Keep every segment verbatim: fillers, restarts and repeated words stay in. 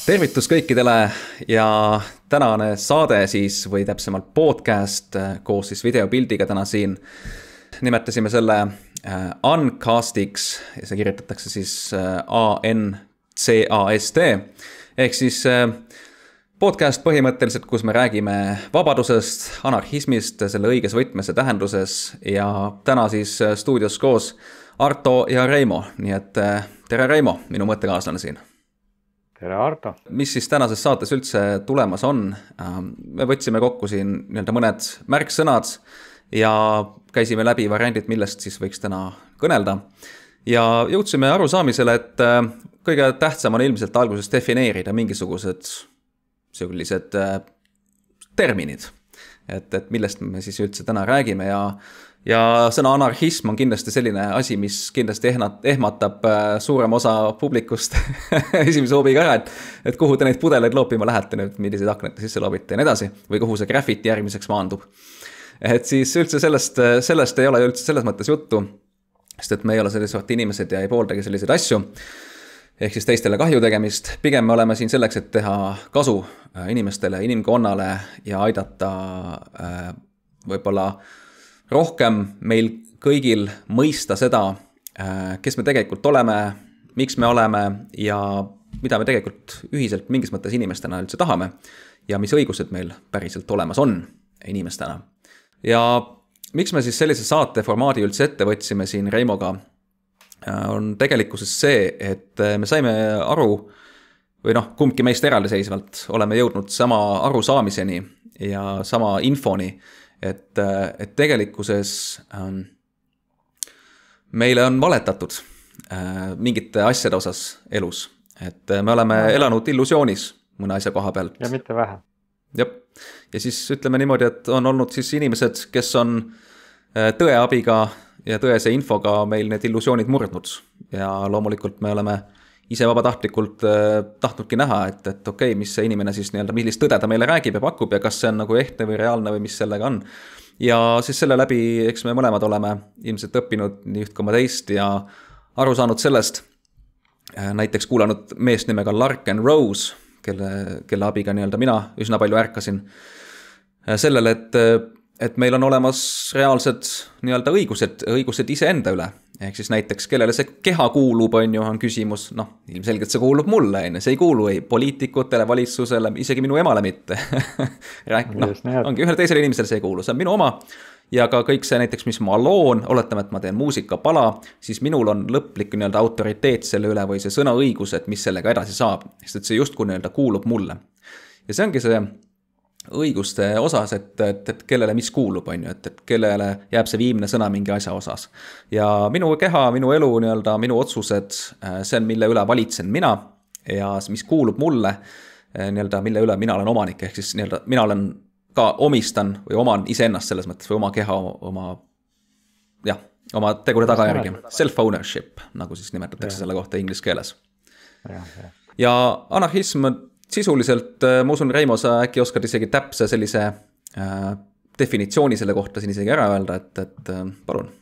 Tervitus kõikidele ja tänane saade siis või täpsemalt podcast koos siis videopildiga täna siin. Nimetasime selle Uncastiks ja see kirjutatakse siis A N C A S T ehk siis podcast põhimõtteliselt, kus me räägime vabadusest, anarhismist, selle õiges võtmes ja tähenduses ja täna siis stuudios koos Arto ja Reimo, nii et tere Reimo, minu mõttekaaslane siin. Tere Arto. Mis siis tänases saates üldse tulemas on? Me võtsime kokku siin nii-öelda mõned märksõnad ja käisime läbi variandid, millest siis võiks täna kõnelda. Ja jõudsime arusaamisele, et kõige tähtsam on ilmselt alguses defineerida mingisugused sellised terminid, et, et millest me siis üldse täna räägime ja Ja sõna anarhism on kindlasti selline asi, mis kindlasti ehmatab suurem osa publikust esimese hoobiga ära, et, et kuhu te neid pudeleid loopima lähete nüüd, milliseid aknete sisse loobite ja nii edasi, või kuhu see graffiti järgmiseks maandub. Et siis üldse sellest, sellest ei ole üldse selles mõttes juttu, sest et me ei ole sellise sorti inimesed ja ei pooldagi selliseid asju, ehk siis teistele kahju tegemist. Pigem me oleme siin selleks, et teha kasu inimestele, inimkonnale ja aidata võib-olla rohkem meil kõigil mõista seda, kes me tegelikult oleme, miks me oleme ja mida me tegelikult ühiselt mingis mõttes inimestena üldse tahame ja mis õigused meil päriselt olemas on inimestena. Ja miks me siis sellise saate formaadi üldse ette võtsime siin Reimoga, on tegelikkuses see, et me saime aru, või noh, kumbki meist eraldiseisvalt oleme jõudnud sama arusaamiseni ja sama infoni, Et, et tegelikkuses ähm, meile on valetatud äh, mingite asjade osas elus. Et me oleme ja, elanud illusioonis mõne asja koha pealt. Ja mitte vähe. Jep. Ja siis ütleme niimoodi, et on olnud siis inimesed, kes on äh, tõe abiga ja tõese infoga meil need illusioonid murdnud. Ja loomulikult me oleme ise vabatahtlikult äh, tahtnudki näha, et, et okei, okay, mis see inimene siis nii-öelda, millist tõde ta meile räägib ja pakub ja kas see on nagu ehtne või reaalne või mis sellega on. Ja siis selle läbi, eks me mõlemad oleme ilmselt õppinud nii üht koma teist ja aru saanud sellest, äh, näiteks kuulanud meest nimega Lark and Rose, kelle, kelle abiga nii-öelda mina üsna palju ärkasin äh, sellele, et, et meil on olemas reaalsed nii-öelda õigused, õigused iseenda üle. Ehk siis näiteks, kellele see keha kuulub, on ju, on küsimus, noh, ilmselgelt see kuulub mulle, see ei kuulu ei poliitikutele, valitsusele, isegi minu emale mitte. Rääk, no, ongi ühel teisel inimesel see ei kuulu, see on minu oma ja ka kõik see näiteks, mis ma loon, oletame, et ma teen muusikapala, siis minul on lõplik nii-öelda autoriteet selle üle või see sõnaõigus, et mis sellega edasi saab, sest et see justkui nii-öelda kuulub mulle. Ja see ongi see õiguste osas, et, et, et kellele mis kuulub, on ju, et, et kellele jääb see viimne sõna mingi asja osas. Ja minu keha, minu elu, nii-öelda, minu otsused, see on, mille üle valitsen mina ja mis kuulub mulle, nii-öelda, mille üle mina olen omanik, ehk siis nii-öelda, mina olen ka omistan või oman iseennast selles mõttes või oma keha, oma, jah, oma tegude tagajärgi. Self-ownership, nagu siis nimetatakse ja. Selle kohta inglise keeles. Ja, ja. ja anarhism sisuliselt, ma usun, Reimo, sa äkki oskad isegi täpse sellise äh, definitsiooni selle kohta siin isegi ära öelda, et, et äh, palun.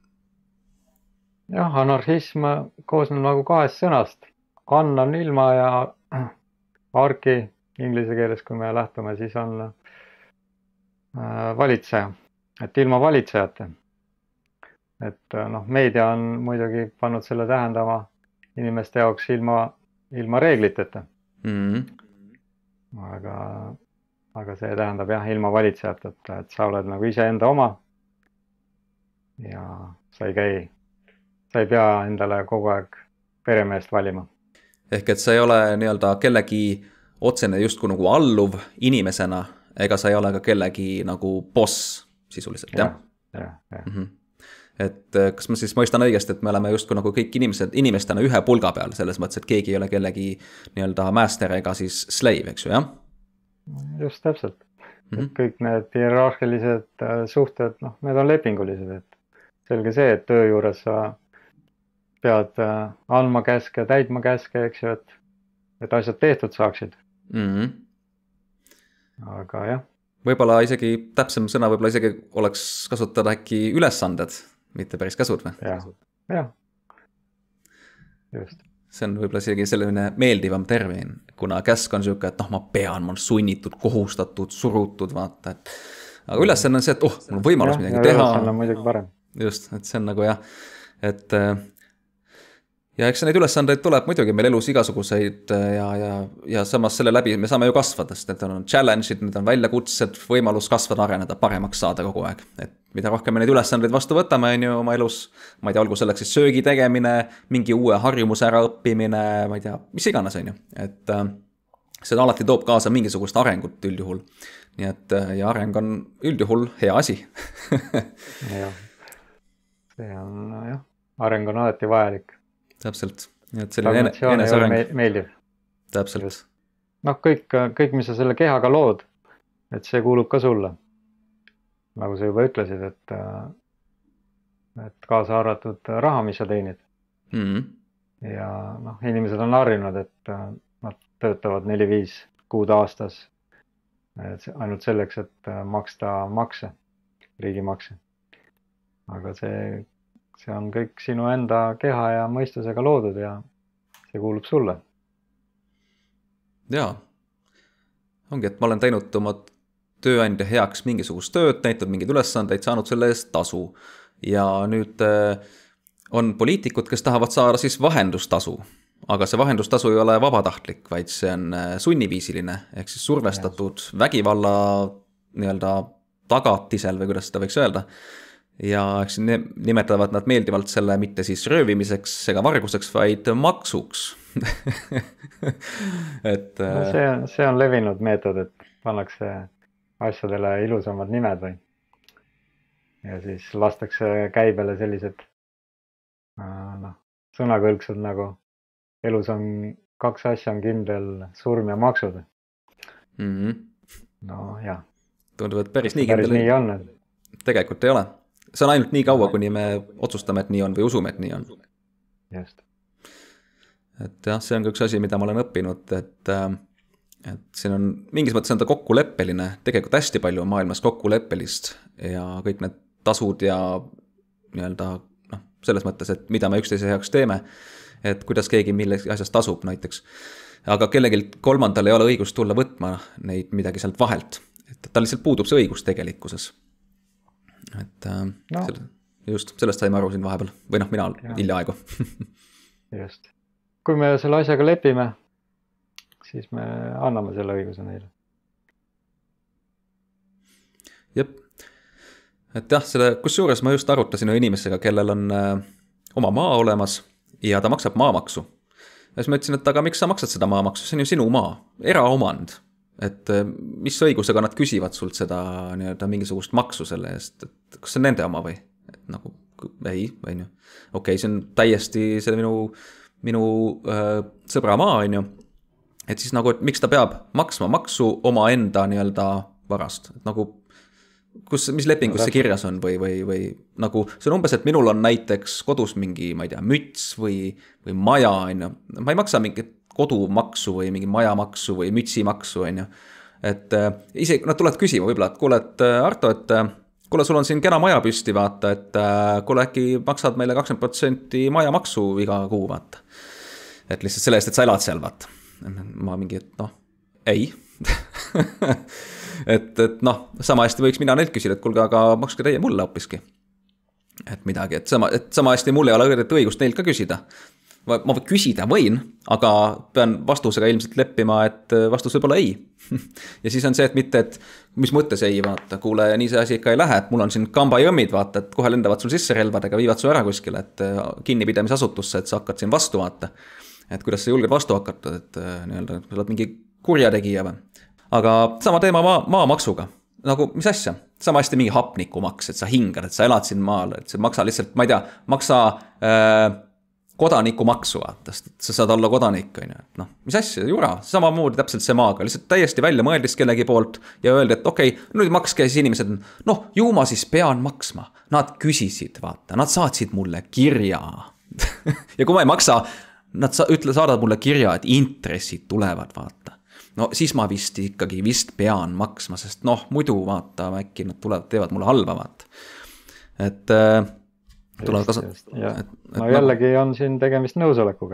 Jah, anarhism koosneb nagu kahest sõnast. An on ilma ja arki inglise keeles, kui me lähtume, siis on äh, valitseja. Et ilma valitsejate. Et noh, meedia on muidugi pannud selle tähendama inimeste jaoks ilma, ilma reegliteta. Mm-hmm. aga, aga see tähendab jah, ilma valitsejat, et, et sa oled nagu ise enda oma ja sa ei käi, sa ei pea endale kogu aeg peremeest valima. Ehk et sa ei ole nii-öelda kellegi otsene justkui nagu alluv inimesena, ega sa ei ole ka kellegi nagu boss sisuliselt, jah? jah, jah, jah. Mm-hmm. Et kas ma siis mõistan õigesti, et me oleme justkui nagu kõik inimesed, inimestena ühe pulga peal, selles mõttes, et keegi ei ole kellegi nii-öelda master ega siis slave, eks ju, jah? Just täpselt. Mm-hmm. Kõik need hierarhilised suhted, noh, need on lepingulised, et selge see, et töö juures sa pead andma käske, täidma käske, eks ju, et, et asjad tehtud saaksid. Mm-hmm. Aga jah. Võib-olla isegi täpsem sõna, võib-olla isegi oleks kasutada äkki ülesanded, mitte päris käsud või? Jah, jah. Just. see on võib-olla isegi selline meeldivam termin, kuna käsk on siuke, et noh, ma pean, ma olen sunnitud, kohustatud, surutud, vaata, et aga ülesanne on see, et oh, mul on võimalus ja, midagi teha. Ülesanne on muidugi parem. Just, et see on nagu jah, et ja eks neid ülesandeid tuleb muidugi meil elus igasuguseid ja, ja, ja samas selle läbi me saame ju kasvada, sest need on challenge'id, need on väljakutsed, võimalus kasvada, areneda, paremaks saada kogu aeg. Et mida rohkem me neid ülesandeid vastu võtame on ju oma elus, ma ei tea, olgu selleks siis söögi tegemine, mingi uue harjumuse ära õppimine, ma ei tea, mis iganes on ju. Et äh, see alati toob kaasa mingisugust arengut üldjuhul. Nii et ja areng on üldjuhul hea asi. jah, see on jah, areng on alati vajalik. Täpselt. Et selline enesareng. Meeldiv. Täpselt. Noh, kõik, kõik, mis sa selle kehaga lood, et see kuulub ka sulle. Nagu sa juba ütlesid, et, et kaasa arvatud raha, mis sa teenid. Mm-hmm. Ja noh, inimesed on harjunud, et nad töötavad neli viis kuud aastas ainult selleks, et maksta makse, riigimakse. Aga see See on kõik sinu enda keha ja mõistusega loodud ja see kuulub sulle. Jaa. Ongi, et ma olen teinud oma tööandja heaks mingisugust tööd, näitud mingeid ülesandeid, saanud selle eest tasu. Ja nüüd on poliitikud, kes tahavad saada siis vahendustasu. Aga see vahendustasu ei ole vabatahtlik, vaid see on sunniviisiline, ehk siis survestatud vägivalla nii-öelda tagatisel või kuidas seda võiks öelda. Ja eks nimetavad nad meeldivalt selle mitte siis röövimiseks ega varguseks, vaid maksuks. et, no see, on, see on levinud meetod, et pannakse asjadele ilusamad nimed või. Ja siis lastakse käibele sellised no, sõnakõlksud nagu elus on kaks asja on kindel surm ja maksud. Mm-hmm. No jah. Tundub, et päris nii kindel. Päris nii on. Tegelikult ei ole. See on ainult nii kaua, kuni me otsustame, et nii on või usume, et nii on. Just. Et jah, see on ka üks asi, mida ma olen õppinud, et, et siin on mingis mõttes on ta kokkuleppeline, tegelikult hästi palju on maailmas kokkuleppelist ja kõik need tasud ja nii-öelda noh, selles mõttes, et mida me üksteise heaks teeme, et kuidas keegi millegi asjast tasub näiteks. Aga kellelgi kolmandal ei ole õigust tulla võtma neid midagi sealt vahelt, et ta lihtsalt puudub see õigus tegelikkuses. Et no. selle, just sellest saime aru siin vahepeal või noh, mina hiljaaegu. Just. Kui me selle asjaga lepime, siis me anname selle õiguse neile. Jep. Et jah, selle, kus juures ma just arutasin inimesega, kellel on äh, oma maa olemas ja ta maksab maamaksu. Ja siis ma ütlesin, et aga miks sa maksad seda maamaksu? See on ju sinu maa, eraomand. Et mis õigusega nad küsivad sult seda nii-öelda mingisugust maksu selle eest, et kas see on nende oma või? Et nagu, ei, või ju. Okei, see on täiesti see minu, minu äh, sõbra maa, on ju. Et siis nagu, et miks ta peab maksma maksu oma enda nii-öelda varast. Et nagu, kus, mis lepingus see kirjas on või, või, või nagu, see on umbes, et minul on näiteks kodus mingi, ma ei tea, müts või, või maja, on ju. Ma ei maksa mingit kodumaksu või mingi majamaksu või mütsimaksu, on ju. Et äh, isegi, nad tulevad küsima võib-olla, et kuule, et Arto, et äh, kuule, sul on siin kena maja püsti, vaata, et äh, kuule, äkki maksad meile kakskümmend protsenti majamaksu iga kuu, vaata. Et lihtsalt selle eest, et sa elad seal, vaata. Ma mingi, et noh, ei. et, et noh, sama hästi võiks mina neilt küsida, et kuulge, aga makske teie mulle hoopiski. Et midagi, et sama, et sama hästi mul ei ole õigust neilt ka küsida. Ma küsida võin, aga pean vastusega ilmselt leppima, et vastus võib olla ei. Ja siis on see, et mitte, et mis mõttes ei, vaata, kuule, nii see asi ikka ei lähe, et mul on siin kambajõmmid, vaata, et kohe lendavad sul sisse relvadega, viivad su ära kuskile, et kinnipidamisasutusse, et sa hakkad siin vastu, vaata. Et kuidas sa julged vastu hakata, et nii-öelda, sa oled mingi kurjategija või. Aga sama teema maa, maamaksuga. Nagu, mis asja? Sama hästi mingi hapnikumaks, et sa hingad, et sa elad siin maal, et see maksa lihtsalt, ma ei tea, maksa äh, kodaniku maksu, vaata, sa saad olla kodanik, on ju, et noh, mis asja, jura, samamoodi täpselt see maaga, lihtsalt täiesti välja mõeldis kellegi poolt ja öeldi, et okei, okay, nüüd makske siis inimesed, noh, ju ma siis pean maksma, nad küsisid, vaata, nad saatsid mulle kirja ja kui ma ei maksa, nad sa, ütle, saadavad mulle kirja, et intressid tulevad, vaata, no siis ma vist ikkagi vist pean maksma, sest noh, muidu vaata, äkki nad tulevad, teevad mulle halba, vaata, et äh, Just, just. Et, et, no jällegi on siin tegemist nõusolekuga. Et...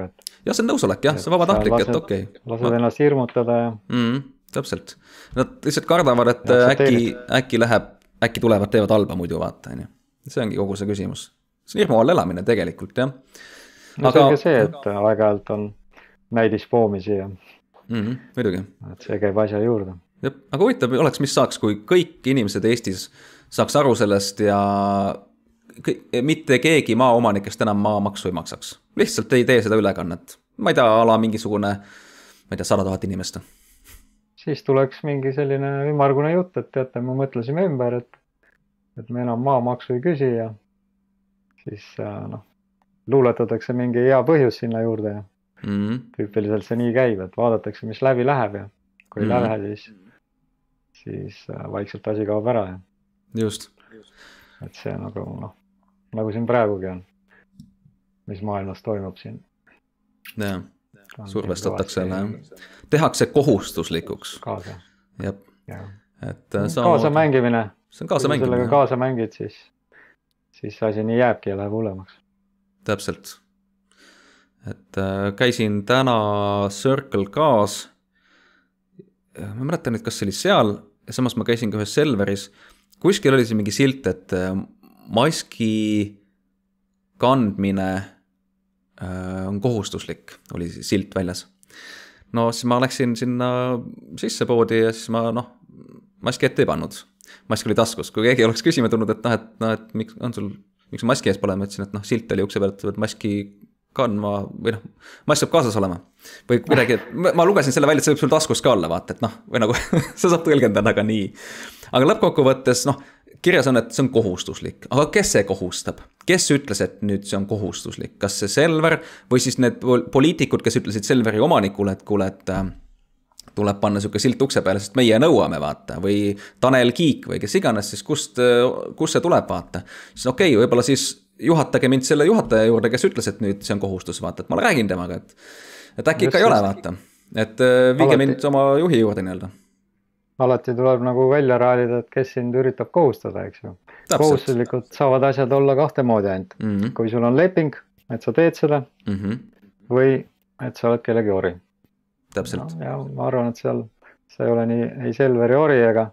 jah, see on nõusolek, jah, see on vabatahtlik, et okei okay.. lased Ma... ennast hirmutada ja mm,. Täpselt. Nad lihtsalt kardavad, et ja, äkki, äkki läheb, äkki tulevad, teevad halba muidu, vaata, on ju. See ongi kogu see küsimus. See on hirmu all elamine tegelikult, jah. No aga... see on ka see, et aeg-ajalt on näidispoomisi ja mm -hmm, muidugi. Et see käib asja juurde. Jep, aga huvitav oleks, mis saaks, kui kõik inimesed Eestis saaks aru sellest ja kõik, mitte keegi maaomanikest enam maamaksu ei maksaks. Lihtsalt ei tee seda ülekannet. Ma ei tea, ala mingisugune, ma ei tea, sada tuhat inimest. Siis tuleks mingi selline ümargune jutt, et teate, me mõtlesime ümber, et, et me enam maamaksu ei küsi ja siis noh, luuletatakse mingi hea põhjus sinna juurde ja mm -hmm. tüüpiliselt see nii käib, et vaadatakse, mis läbi läheb ja kui ei mm -hmm. lähe, siis, siis vaikselt asi kaob ära ja just. Et see nagu noh, nagu siin praegugi on, mis maailmas toimub siin. Jah, survestatakse jälle, jah. Tehakse kohustuslikuks. Kaasa. Jep. Et sa... Kaasa mängimine. See on kaasa mängimine. Kui sellega kaasa mängid, siis, siis asi nii jääbki ja läheb hullemaks. Täpselt. Et äh, käisin täna Circle K's. Ma mäletan nüüd, kas see oli seal, ja samas ma käisin ka ühes Selveris. Kuskil oli see mingi silt, et maski kandmine on kohustuslik, oli silt väljas. No siis ma läksin sinna sisse poodi ja siis ma noh, maski ette ei pannud. Mask oli taskus, kui keegi oleks küsima tulnud, et noh, et, no, et miks on sul, miks maski ees pole, ma ütlesin, et noh, silt oli ukse peal, et võid maski kandma või noh, mask saab kaasas olema. Või kuidagi, ma lugesin selle välja, et see võib sul taskus ka olla, vaata, et noh, või nagu see saab tõlgendada aga nii. Aga lõppkokkuvõttes, noh, kirjas on, et see on kohustuslik. Aga kes see kohustab? Kes ütles, et nüüd see on kohustuslik? Kas see Selver või siis need poliitikud, kes ütlesid Selveri omanikule, et kuule, et tuleb panna siuke silt ukse peale, sest meie nõuame, vaata. Või Tanel Kiik või kes iganes, siis kust, kust see tuleb, vaata. Siis okei, okay, võib-olla siis juhatage mind selle juhataja juurde, kes ütles, et nüüd see on kohustus, vaata. Et ma räägin temaga, et, et äkki ikka ei ole, vaata. Et viige mind oma juhi juurde nii-öelda. Alati tuleb nagu välja raalida, et kes sind üritab kohustada, eks ju. Kohustuslikult saavad asjad olla kahte moodi ainult. Mm -hmm. Kui sul on leping, et sa teed seda mm -hmm. või et sa oled kellegi ori. Täpselt. No, ja ma arvan, et seal see ei ole nii, ei Selveri ori ega,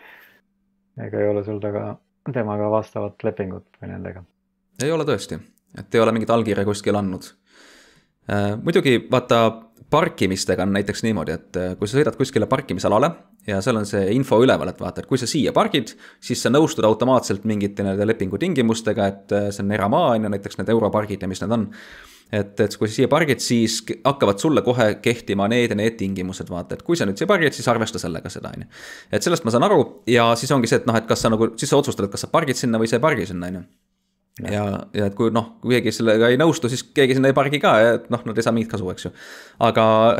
ega ei ole sul taga temaga vastavat lepingut või nendega. Ei ole tõesti, et ei ole mingit allkirja kuskil andnud. Äh, muidugi vaata parkimistega on näiteks niimoodi, et kui sa sõidad kuskile parkimisalale ja seal on see info üleval, et vaata, et kui sa siia pargid, siis sa nõustud automaatselt mingite nende lepingu tingimustega, et see on eramaa, näiteks need europargid ja mis need on. Et, et kui sa siia pargid, siis hakkavad sulle kohe kehtima need ja need tingimused, vaata, et kui sa nüüd siia pargid, siis arvesta sellega seda, on ju. Et sellest ma saan aru ja siis ongi see, et noh, et kas sa nagu, siis sa otsustad, et kas sa pargid sinna või sa ei pargi sinna, on ju. Ja, ja, ja et kui noh, kui keegi sellega ei nõustu, siis keegi sinna ei pargi ka, et noh, nad ei saa mingit kasu, eks ju. Aga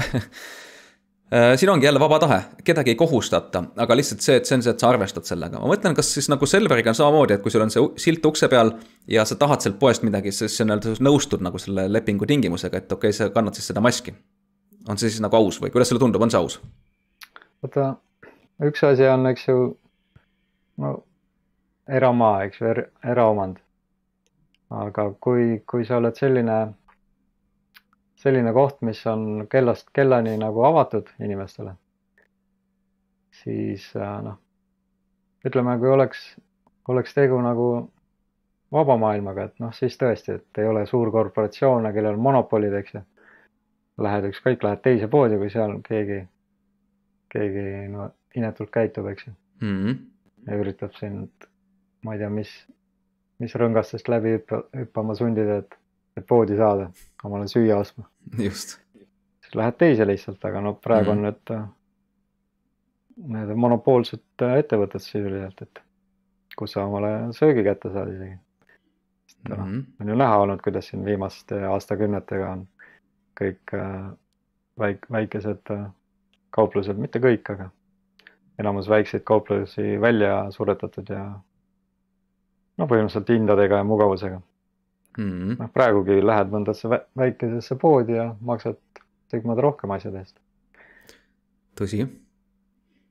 siin ongi jälle vaba tahe, kedagi ei kohustata, aga lihtsalt see, et see on see, et sa arvestad sellega. Ma mõtlen, kas siis nagu Selveriga on samamoodi, et kui sul on see silt ukse peal ja sa tahad sealt poest midagi, siis sa nõustud nagu selle lepingu tingimusega, et okei, sa kannad siis seda maski. On see siis nagu aus või kuidas sulle tundub, on see aus? Võta, üks asi on, eks ju, no, eramaa, eks ju, er, eraomand. Aga kui, kui sa oled selline, selline koht, mis on kellast kellani nagu avatud inimestele, siis noh, ütleme, kui oleks, oleks tegu nagu vaba maailmaga, et noh, siis tõesti, et ei ole suur korporatsioone, kellel on monopolid, eks ju. Lähed ükskõik, lähed teise poodi, kui seal keegi, keegi no, inetult käitub, eks ju. Mm -hmm. Ja üritab sind, ma ei tea, mis mis rõngastest läbi hüppa, hüppama sundida, et, et poodi saada, omale süüa ostma. Just. Siis lähed teise lihtsalt, aga no praegu mm. on need, need monopoolsed ettevõtted sisuliselt, et kus sa omale söögi kätte saad isegi. Mm -hmm. On ju näha olnud, kuidas siin viimaste aastakümnetega on kõik väik, väikesed kauplused, mitte kõik, aga enamus väikseid kauplusi välja suretatud ja no põhimõtteliselt hindadega ja mugavusega. Mm. No, praegugi lähed mõndasse väikesesse poodi ja maksad tegmad rohkem asjade eest. Tõsi.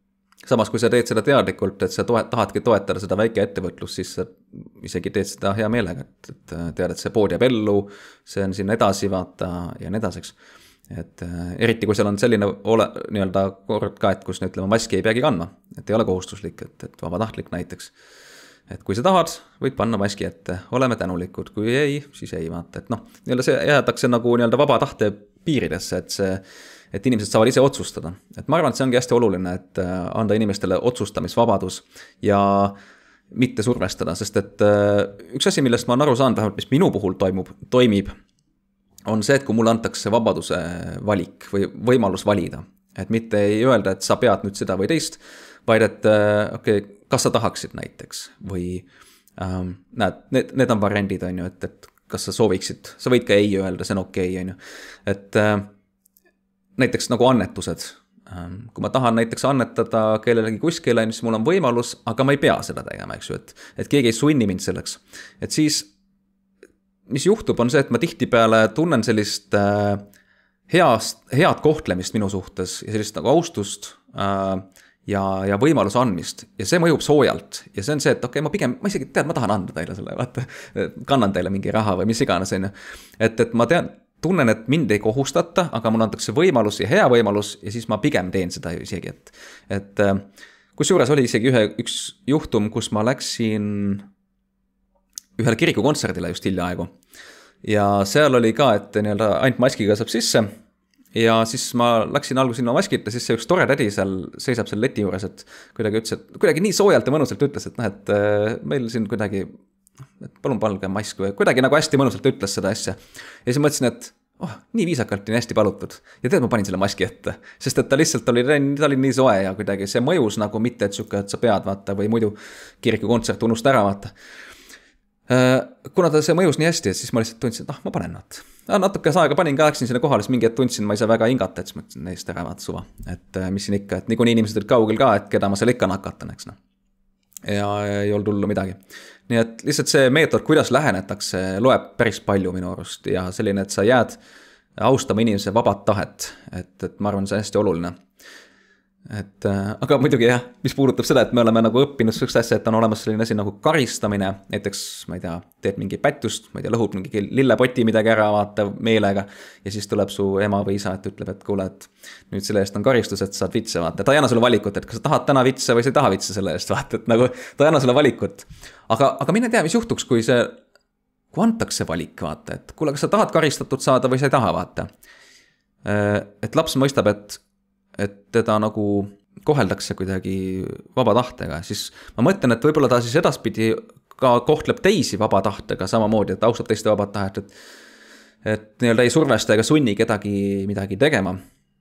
samas, kui sa teed seda teadlikult, et sa toet, tahadki toetada seda väike ettevõtlust, siis sa isegi teed seda hea meelega, et, et tead, et see pood jääb ellu, see on sinna edasi, vaata ja nii edaseks. Et eriti, kui seal on selline ole, nii-öelda kord ka, et kus ütleme, maski ei peagi kandma, et ei ole kohustuslik, et, et vabatahtlik näiteks. Et kui sa tahad, võid panna maski ette, oleme tänulikud, kui ei, siis ei vaata, et noh, nii-öelda see jäädakse nagu nii-öelda vaba tahte piiridesse, et see, et inimesed saavad ise otsustada. Et ma arvan, et see ongi hästi oluline, et anda inimestele otsustamisvabadus ja mitte survestada, sest et üks asi, millest ma olen aru saanud, vähemalt mis minu puhul toimub, toimib, on see, et kui mulle antakse vabaduse valik või võimalus valida, et mitte ei öelda, et sa pead nüüd seda või teist, vaid et okei, okay, kas sa tahaksid näiteks või ähm, näed, need, need on variandid, on ju, et, et kas sa sooviksid, sa võid ka ei öelda, see on okei, on ju, et äh, näiteks nagu annetused, ähm, kui ma tahan näiteks annetada kellelegi kuskile, siis mul on võimalus, aga ma ei pea seda tegema, eks ju, et, et keegi ei sunni mind selleks, et siis mis juhtub, on see, et ma tihtipeale tunnen sellist äh, heast, head kohtlemist minu suhtes ja sellist nagu austust äh, ja, ja võimaluse andmist ja see mõjub soojalt ja see on see, et okei, okay, ma pigem, ma isegi tean, ma tahan anda teile selle, vaata, kannan teile mingi raha või mis iganes, on ju. Et, et ma tean, tunnen, et mind ei kohustata, aga mul antakse võimalus ja hea võimalus ja siis ma pigem teen seda isegi, et, et kus juures oli isegi ühe, üks juhtum, kus ma läksin ühele kirikukontserdile just hiljaaegu ja seal oli ka, et nii-öelda ainult maskiga saab sisse. Ja siis ma läksin alguses ilma maskita, siis see üks tore tädi seal seisab seal leti juures, et kuidagi ütles, et kuidagi nii soojalt ja mõnusalt ütles, et noh, et meil siin kuidagi, et palun palge mask või kuidagi nagu hästi mõnusalt ütles seda asja. Ja siis mõtlesin, et oh, nii viisakalt ja hästi palutud. Ja tead, ma panin selle maski ette, sest et ta lihtsalt oli, ta oli nii soe ja kuidagi see mõjus nagu mitte, et süke, et sa pead vaata või muidu kirikukontsert unusta ära vaata. Kuna ta see mõjus nii hästi, et siis ma lihtsalt tundsin, et ah, ma panen nad. Natuke aega panin ka, läksin sinna kohale, siis mingi, et tundsin, ma ei saa väga hingata, et siis mõtlesin neist ära vaata suva. Et mis siin ikka, et niikuinii inimesed olid kaugel ka, et keda ma seal ikka nakatan, eks noh. Ja ei olnud hullu midagi. Nii et lihtsalt see meetod, kuidas lähenetakse, loeb päris palju minu arust ja selline, et sa jääd austama inimese vabat tahet, et, et ma arvan, see on hästi oluline. Et, aga muidugi jah, mis puudutab seda, et me oleme nagu õppinud sellist asja, et on olemas selline asi nagu karistamine, näiteks, ma ei tea, teed mingi pättust, ma ei tea, lõhud mingi lillepoti midagi ära, vaata meelega ja siis tuleb su ema või isa, et ütleb, et kuule, et nüüd selle eest on karistus, et saad vitse, vaata, ta ei anna sulle valikut, et kas sa tahad täna vitse või sa ei taha vitse selle eest, vaata, et nagu ta ei anna sulle valikut, aga, aga mine tea, mis juhtuks, kui see, kui antakse valik, vaata, et kuule, kas sa tahad karistatud saada või sa ei taha, vaata, et laps mõistab, et et teda nagu koheldakse kuidagi vaba tahtega, siis ma mõtlen, et võib-olla ta siis edaspidi ka kohtleb teisi vaba tahtega samamoodi, et austab teiste vaba tahet, et, et nii-öelda ei survesta ega sunni kedagi midagi tegema.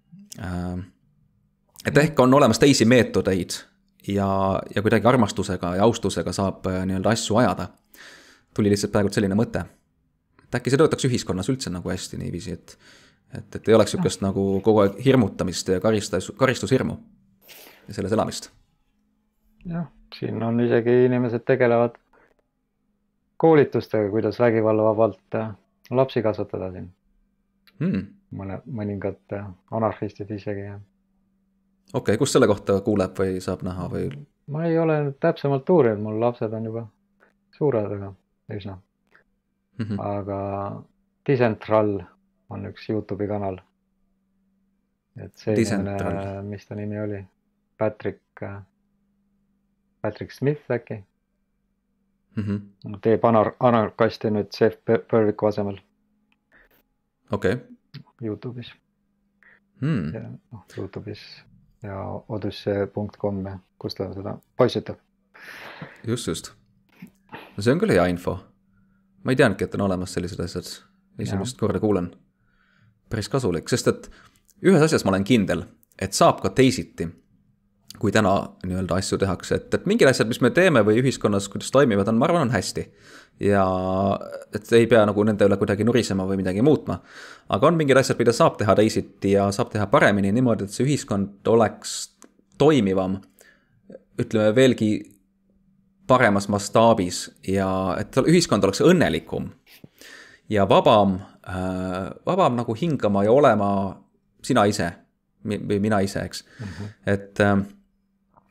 Et ehk on olemas teisi meetodeid ja, ja kuidagi armastusega ja austusega saab nii-öelda asju ajada. Tuli lihtsalt praegu selline mõte. Et äkki see töötaks ühiskonnas üldse nagu hästi niiviisi, et Et, et ei oleks sükest nagu kogu aeg hirmutamist ja karistus, karistushirmu ja selles elamist. Jah, siin on isegi inimesed tegelevad koolitustega, kuidas vägivallavabalt lapsi kasvatada siin. Hmm. Mõne, mõningad anarhistid isegi. Okei, okay, kus selle kohta kuuleb või saab näha? Või? Ma ei ole täpsemalt uurinud, mul lapsed on juba suured, aga üsna. Mm-hmm. Aga Decentral on üks YouTube'i kanal. Et see inimene, mis ta nimi oli? Patrick, Patrick Smith äkki. Mm-hmm. Teeb anar- anarkasti nüüd Seth Berwiku asemel. Okei. Okay. YouTube'is. Hmm. Ja, no, YouTube'is ja odusse punkt com, kus ta seda poissitab. Just, just. No see on küll hea info. Ma ei teadnudki, et on olemas sellised asjad. Esimest korda kuulen. Päris kasulik, sest et ühes asjas ma olen kindel, et saab ka teisiti, kui täna nii-öelda asju tehakse, et, et mingid asjad, mis me teeme või ühiskonnas, kuidas toimivad, on, ma arvan, on hästi. Ja et ei pea nagu nende üle kuidagi nurisema või midagi muutma. Aga on mingid asjad, mida saab teha teisiti ja saab teha paremini niimoodi, et see ühiskond oleks toimivam, ütleme veelgi paremas mastaabis ja et ühiskond oleks õnnelikum ja vabam, äh, vabam nagu hingama ja olema sina ise või mina ise, eks. Mm-hmm. Et, äh,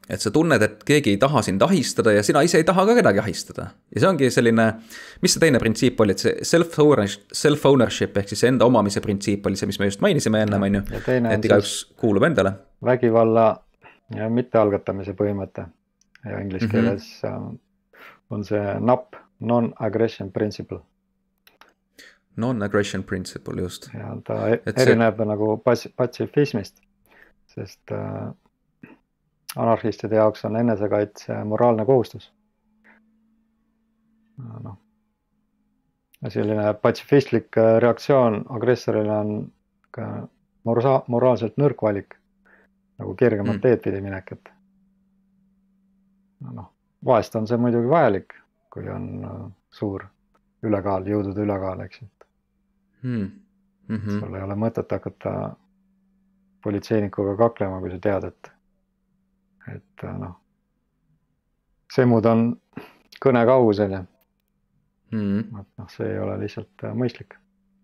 et sa tunned, et keegi ei taha sind ahistada ja sina ise ei taha ka kedagi ahistada. Ja see ongi selline, mis see teine printsiip oli, et see self-ownership, self-ownership ehk siis enda omamise printsiip oli see, mis me just mainisime enne, on ju, et igaüks kuulub endale. Vägivalla ja mittealgatamise põhimõte ja inglise keeles mm-hmm. on see N A P, non-aggression principle. Non-aggression principle, just. Ja ta et erineb see... nagu patsifismist, sest äh, anarhistide jaoks on enesekaitse moraalne kohustus. No. Selline patsifistlik reaktsioon agressorile on ka mora- moraalselt nõrk valik, nagu kergemat mm. teed pidi minek. Et... No, vahest on see muidugi vajalik, kui on suur ülekaal, jõudude ülekaal, eks. Mm. Mm-hmm. Sul ei ole mõtet hakata politseinikuga kaklema, kui sa tead, et et noh, semud on kõne kaugusel ja mm. noh, see ei ole lihtsalt mõistlik.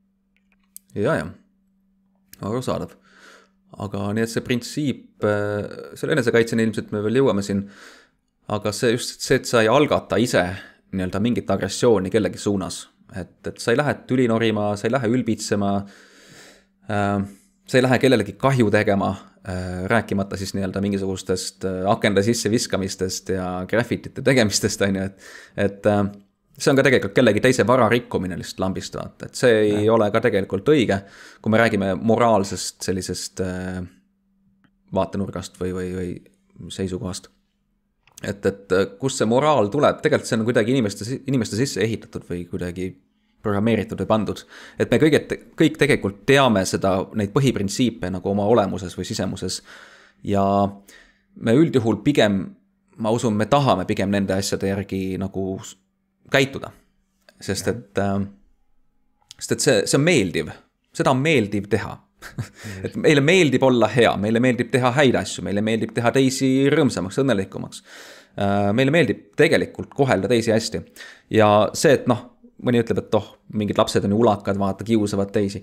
Ja, ja, arusaadav. Aga nii, et see printsiip, selle enesekaitseni ilmselt me veel jõuame siin, aga see just see, et sa ei algata ise nii-öelda mingit agressiooni kellegi suunas, et, et sa ei lähe tüli norima, sa ei lähe ülbitsema, äh, sa ei lähe kellelegi kahju tegema, rääkimata siis nii-öelda mingisugustest akende sisse viskamistest ja graffitite tegemistest, on ju, et, et see on ka tegelikult kellegi teise vara rikkumine lihtsalt lambistavalt, et see ei ja. ole ka tegelikult õige, kui me räägime moraalsest sellisest vaatenurgast või, või, või seisukohast. Et, et kus see moraal tuleb, tegelikult see on kuidagi inimeste, inimeste sisse ehitatud või kuidagi programmeeritud või pandud. Et me kõiget, kõik tegelikult teame seda, neid põhiprintsiipe nagu oma olemuses või sisemuses ja me üldjuhul pigem, ma usun, me tahame pigem nende asjade järgi nagu käituda. Sest et, sest et see, see on meeldiv, seda on meeldiv teha. Et meile meeldib olla hea, meile meeldib teha häid asju, meile meeldib teha teisi rõõmsamaks, õnnelikumaks. Meile meeldib tegelikult kohelda teisi hästi. Ja see, et noh, mõni ütleb, et oh, mingid lapsed on ju ulakad, vaata, kiusavad teisi.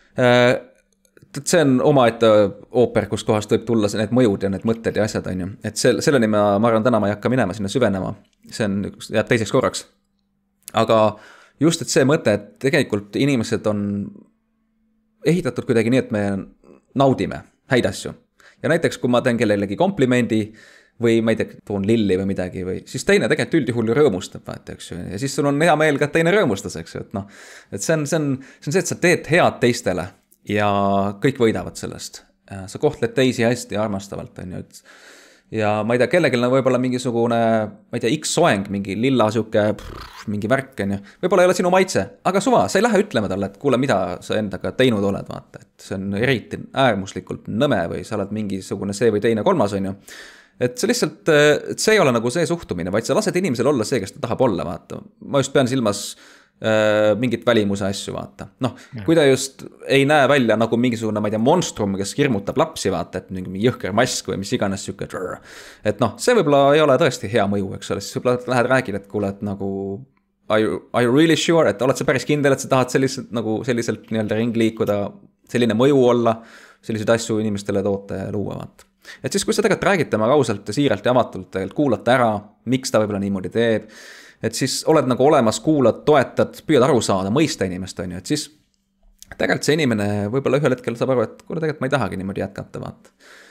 See on omaette ooper, kus kohast võib tulla need mõjud ja need mõtted ja asjad, on ju. Et sel, selleni ma, ma arvan, täna ma ei hakka minema sinna süvenema. See on, jääb teiseks korraks. Aga just, et see mõte, et tegelikult inimesed on ehitatud kuidagi nii, et me naudime häid asju. Ja näiteks, kui ma teen kellelegi komplimendi, või ma ei tea, toon lilli või midagi, või siis teine tegelikult üldjuhul rõõmustab, vaata, eks ju. Ja siis sul on hea meel ka, et teine rõõmustas, eks ju, et noh, et see on, see on, see on see, et sa teed head teistele ja kõik võidavad sellest. Sa kohtled teisi hästi ja armastavalt, on ju, et ja ma ei tea, kellelgi on võib-olla mingisugune, ma ei tea, X-soeng, mingi lilla siuke, mingi värk, on ju. Võib-olla ei ole sinu maitse, aga suva, sa ei lähe ütlema talle, et kuule, mida sa endaga teinud oled, vaata, et see on eriti äärmuslikult nõme või sa oled mingisugune see või teine kolmas, on ju. Et see lihtsalt, et see ei ole nagu see suhtumine, vaid sa lased inimesel olla see, kes ta tahab olla, vaata. Ma just pean silmas äh, mingit välimuse asju, vaata. Noh, kui ta just ei näe välja nagu mingisugune, ma ei tea, monstrum, kes hirmutab lapsi, vaata, et mingi jõhker mask või mis iganes siuke. Et noh, see võib-olla ei ole tõesti hea mõju, eks ole, siis võib-olla lähed räägid, et kuule, et nagu are you, are you really sure, et oled sa päris kindel, et sa tahad selliselt, nagu selliselt nii-öelda ring liikuda, selline mõju olla, selliseid asju inimestele toota ja luua, vaata. Et siis, kui sa tegelikult räägid temaga ausalt ja siiralt ja avatult, tegelikult kuulata ära, miks ta võib-olla niimoodi teeb, et siis oled nagu olemas, kuulad, toetad, püüad aru saada, mõista inimest, on ju, et siis tegelikult see inimene võib-olla ühel hetkel saab aru, et kuule, tegelikult ma ei tahagi niimoodi jätkata, vaata.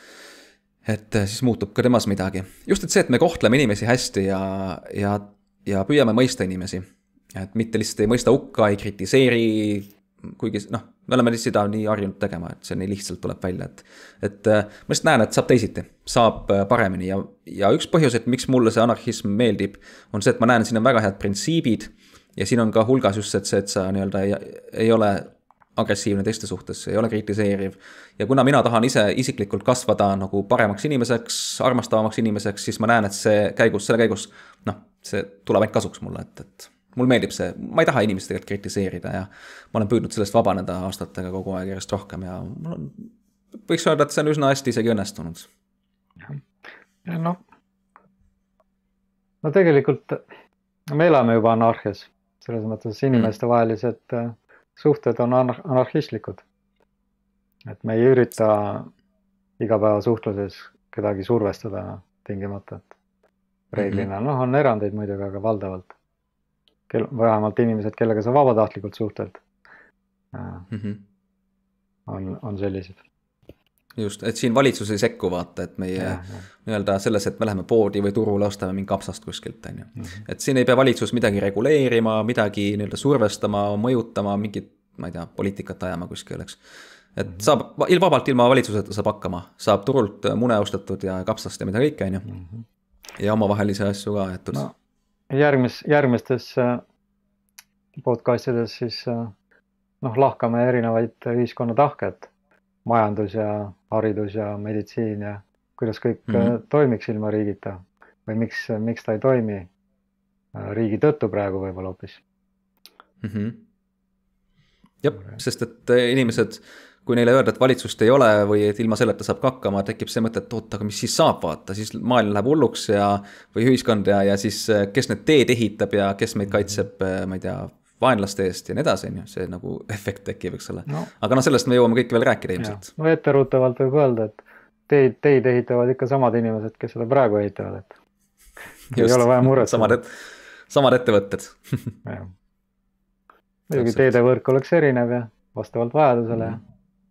Et siis muutub ka temas midagi. Just et see, et me kohtleme inimesi hästi ja, ja, ja püüame mõista inimesi, et mitte lihtsalt ei mõista hukka, ei kritiseeri, kuigi noh, me oleme seda nii harjunud tegema, et see nii lihtsalt tuleb välja, et, et ma lihtsalt näen, et saab teisiti, saab paremini ja, ja üks põhjus, et miks mulle see anarhism meeldib, on see, et ma näen, siin on väga head printsiibid ja siin on ka hulgas just see, et sa nii-öelda ei, ei ole agressiivne teiste suhtes, ei ole kritiseeriv ja kuna mina tahan ise isiklikult kasvada nagu paremaks inimeseks, armastavamaks inimeseks, siis ma näen, et see käigus, selle käigus, noh, see tuleb ainult kasuks mulle, et, et mul meeldib see, ma ei taha inimesi tegelikult kritiseerida ja ma olen püüdnud sellest vabaneda aastatega kogu aeg järjest rohkem ja mul on, võiks öelda, et see on üsna hästi isegi õnnestunud. Ja noh, no tegelikult me elame juba anarhias, selles mõttes inimeste vahelised suhted on anarhistlikud. Et me ei ürita igapäeva suhtluses kedagi survestada tingimata, et reeglina, noh, on erandeid muidugi, aga valdavalt. Kel, vähemalt inimesed, kellega sa vabatahtlikult suhtled, mm -hmm. on, on sellised. Just, et siin valitsus ei sekku vaata, et meie nii-öelda selles, et me läheme poodi või turule ostame mingi kapsast kuskilt, on ju. Mm -hmm. Et siin ei pea valitsus midagi reguleerima, midagi nii-öelda survestama, mõjutama, mingit, ma ei tea, poliitikat ajama kuskil, eks. Et mm -hmm. saab, vabalt ilma valitsuseta saab hakkama, saab turult mune ostetud ja kapsast ja mida kõik, on ju. Mm -hmm. Ja omavahelisi asju ka aetud. No, järgmis, järgmistes podcastides siis noh, lahkame erinevaid ühiskonna tahked, majandus ja haridus ja meditsiin ja kuidas kõik mm -hmm. toimiks ilma riigita või miks, miks ta ei toimi riigi tõttu praegu võib-olla hoopis. Mm -hmm. Jep, sest et inimesed, kui neile öelda, et valitsust ei ole või et ilma selleta saab ka hakkama, tekib see mõte, et oot, aga mis siis saab vaata, siis maailm läheb hulluks ja, või ühiskond ja, ja siis kes need teed ehitab ja kes meid kaitseb, ma ei tea, vaenlaste eest ja nii edasi, see nagu efekt tekib, eks ole. No. Aga no sellest me jõuame kõik veel rääkida ilmselt. No etteruutavalt võib öelda, et teid, teid ehitavad ikka samad inimesed, kes seda praegu ehitavad, et Just, ei ole vaja muretseda. Samad, et, samad ettevõtted. Muidugi teedevõrk oleks erinev ja vastavalt vajadusele mm.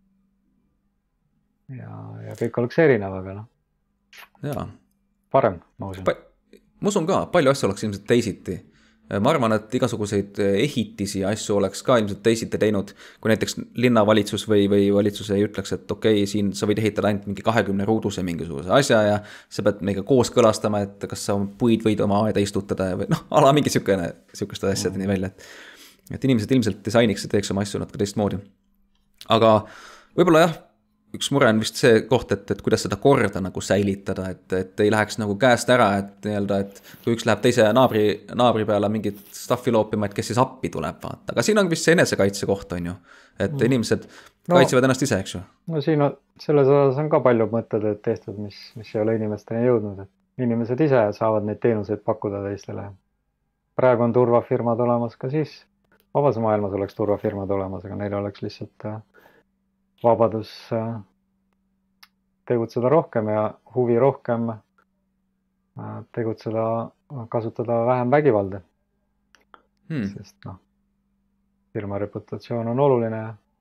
ja, ja kõik oleks erinev, aga noh. Jaa. Parem, ma usun. Pa, ma usun ka, palju asju oleks ilmselt teisiti. Ma arvan, et igasuguseid ehitisi asju oleks ka ilmselt teisiti teinud, kui näiteks linnavalitsus või, või valitsus ei ütleks, et okei, okay, siin sa võid ehitada ainult mingi kahekümne ruuduse mingisuguse asja ja sa pead meiga koos kõlastama, et kas sa puid võid oma aeda istutada või noh, ala mingi sükene, sükeste asjadeni mm. välja, et et inimesed ilmselt disainiks ja teeks oma asju natuke teistmoodi. Aga võib-olla jah, üks mure on vist see koht, et, et kuidas seda korda nagu säilitada, et, et ei läheks nagu käest ära, et nii-öelda, et kui üks läheb teise naabri, naabri peale mingit staffi loopima, et kes siis appi tuleb, vaata. Aga siin on vist see enesekaitse koht, on ju, et mm. inimesed no, kaitsevad ennast ise, eks ju. No siin on, selles osas on ka palju mõttetööd tehtud, mis, mis ei ole inimesteni jõudnud, et inimesed ise saavad neid teenuseid pakkuda teistele. Praegu on turvafirmad olemas ka siis. Vabas maailmas oleks turvafirmad olemas, aga neil oleks lihtsalt vabadus tegutseda rohkem ja huvi rohkem tegutseda, kasutada vähem vägivalda. Hmm. Sest noh, firma reputatsioon on oluline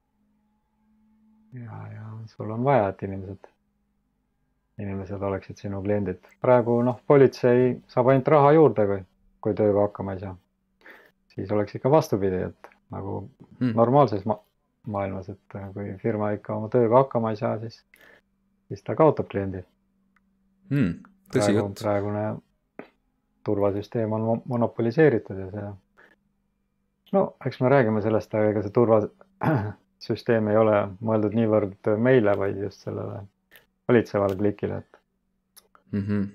ja, ja sul on vaja, et inimesed, inimesed oleksid sinu kliendid. Praegu noh, politsei saab ainult raha juurde, kui, kui tööga hakkama ei saa. Siis oleks ikka vastupidi, et nagu hmm. normaalses ma maailmas, et kui firma ikka oma tööga hakkama ei saa, siis, siis ta kaotab kliendi. Hmm. Tõsi Praegu, jutt. Praegune turvasüsteem on monopoliseeritud ja see, no eks me räägime sellest, aga ega see turvasüsteem ei ole mõeldud niivõrd meile, vaid just sellele valitsevale klikile, et mm-hmm.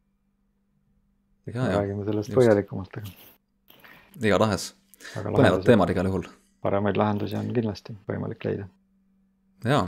ja, ja, räägime sellest just põhjalikumalt. Iga tahes. Põnevad teemad igal juhul. Paremaid lahendusi on kindlasti võimalik leida. Jaa.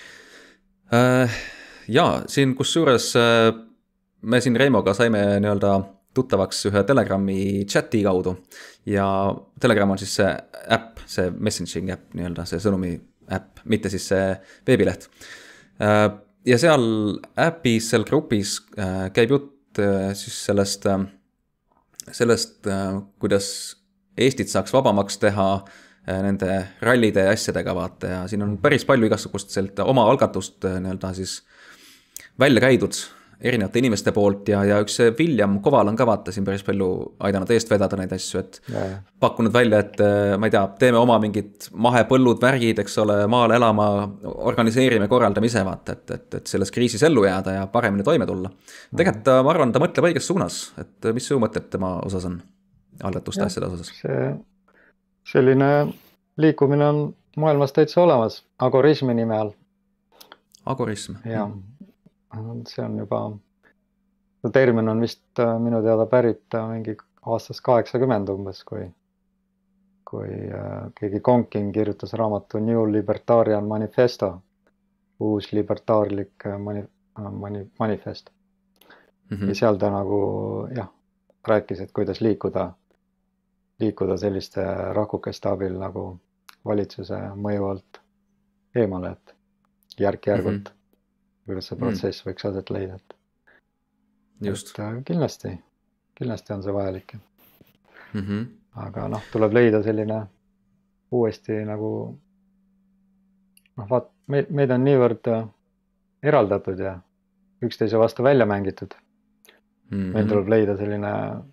Ja siin kus suures me siin Reimoga saime nii-öelda tuttavaks ühe Telegrami chati kaudu ja Telegram on siis see äpp, see messaging äpp, nii-öelda see sõnumi äpp, mitte siis see veebileht. Ja seal äpis, seal grupis käib jutt siis sellest, sellest, kuidas Eestit saaks vabamaks teha nende rallide ja asjadega vaata ja siin on päris palju igasugust oma algatust nii-öelda siis välja käidud erinevate inimeste poolt ja, ja üks William Koval on ka vaata siin päris palju aidanud eest vedada neid asju, et ja, ja. pakkunud välja, et ma ei tea, teeme oma mingid mahepõllud, värgid, eks ole, maal elama, organiseerime, korraldame ise vaata, et, et, et selles kriisis ellu jääda ja paremini toime tulla. Tegelikult ma arvan, ta mõtleb õiges suunas, et mis su mõtted tema osas on, algatuste asjade osas? See, selline liikumine on maailmas täitsa olemas, agorismi nime all. Agorism? Jaa. See on juba, termin on vist minu teada pärit mingi aastast kaheksakümmend umbes, kui, kui keegi Konkin kirjutas raamatu New Libertarian Manifesto, uus libertaarlik mani, mani, manifest. Mm-hmm. Ja seal ta nagu jah, rääkis, et kuidas liikuda, liikuda selliste rakukeste abil nagu valitsuse mõju alt eemale, et järk-järgult. Mm-hmm. kuidas see protsess võiks aset leida. just. et kindlasti, kindlasti on see vajalik. Mm -hmm. aga noh, tuleb leida selline uuesti nagu noh, vaat, me, meid on niivõrd eraldatud ja üksteise vastu välja mängitud. Mm -hmm. Meil tuleb leida selline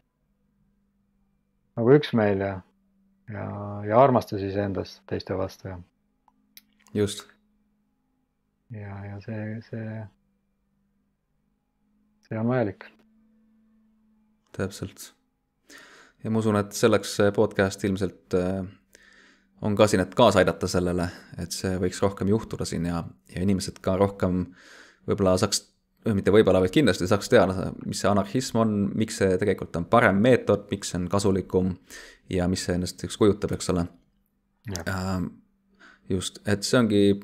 nagu üksmeel ja, ja, ja armastus iseendast teiste vastu. Ja. Just. Ja, ja see, see, see on vajalik. Täpselt. Ja ma usun, et selleks podcast ilmselt on ka siin, et kaasa aidata sellele, et see võiks rohkem juhtuda siin ja, ja inimesed ka rohkem võib-olla saaks, mitte võib-olla, vaid kindlasti saaks teada, mis see anarhism on, miks see tegelikult on parem meetod, miks see on kasulikum ja mis see ennast üks kujutab, eks ole. Just, et see ongi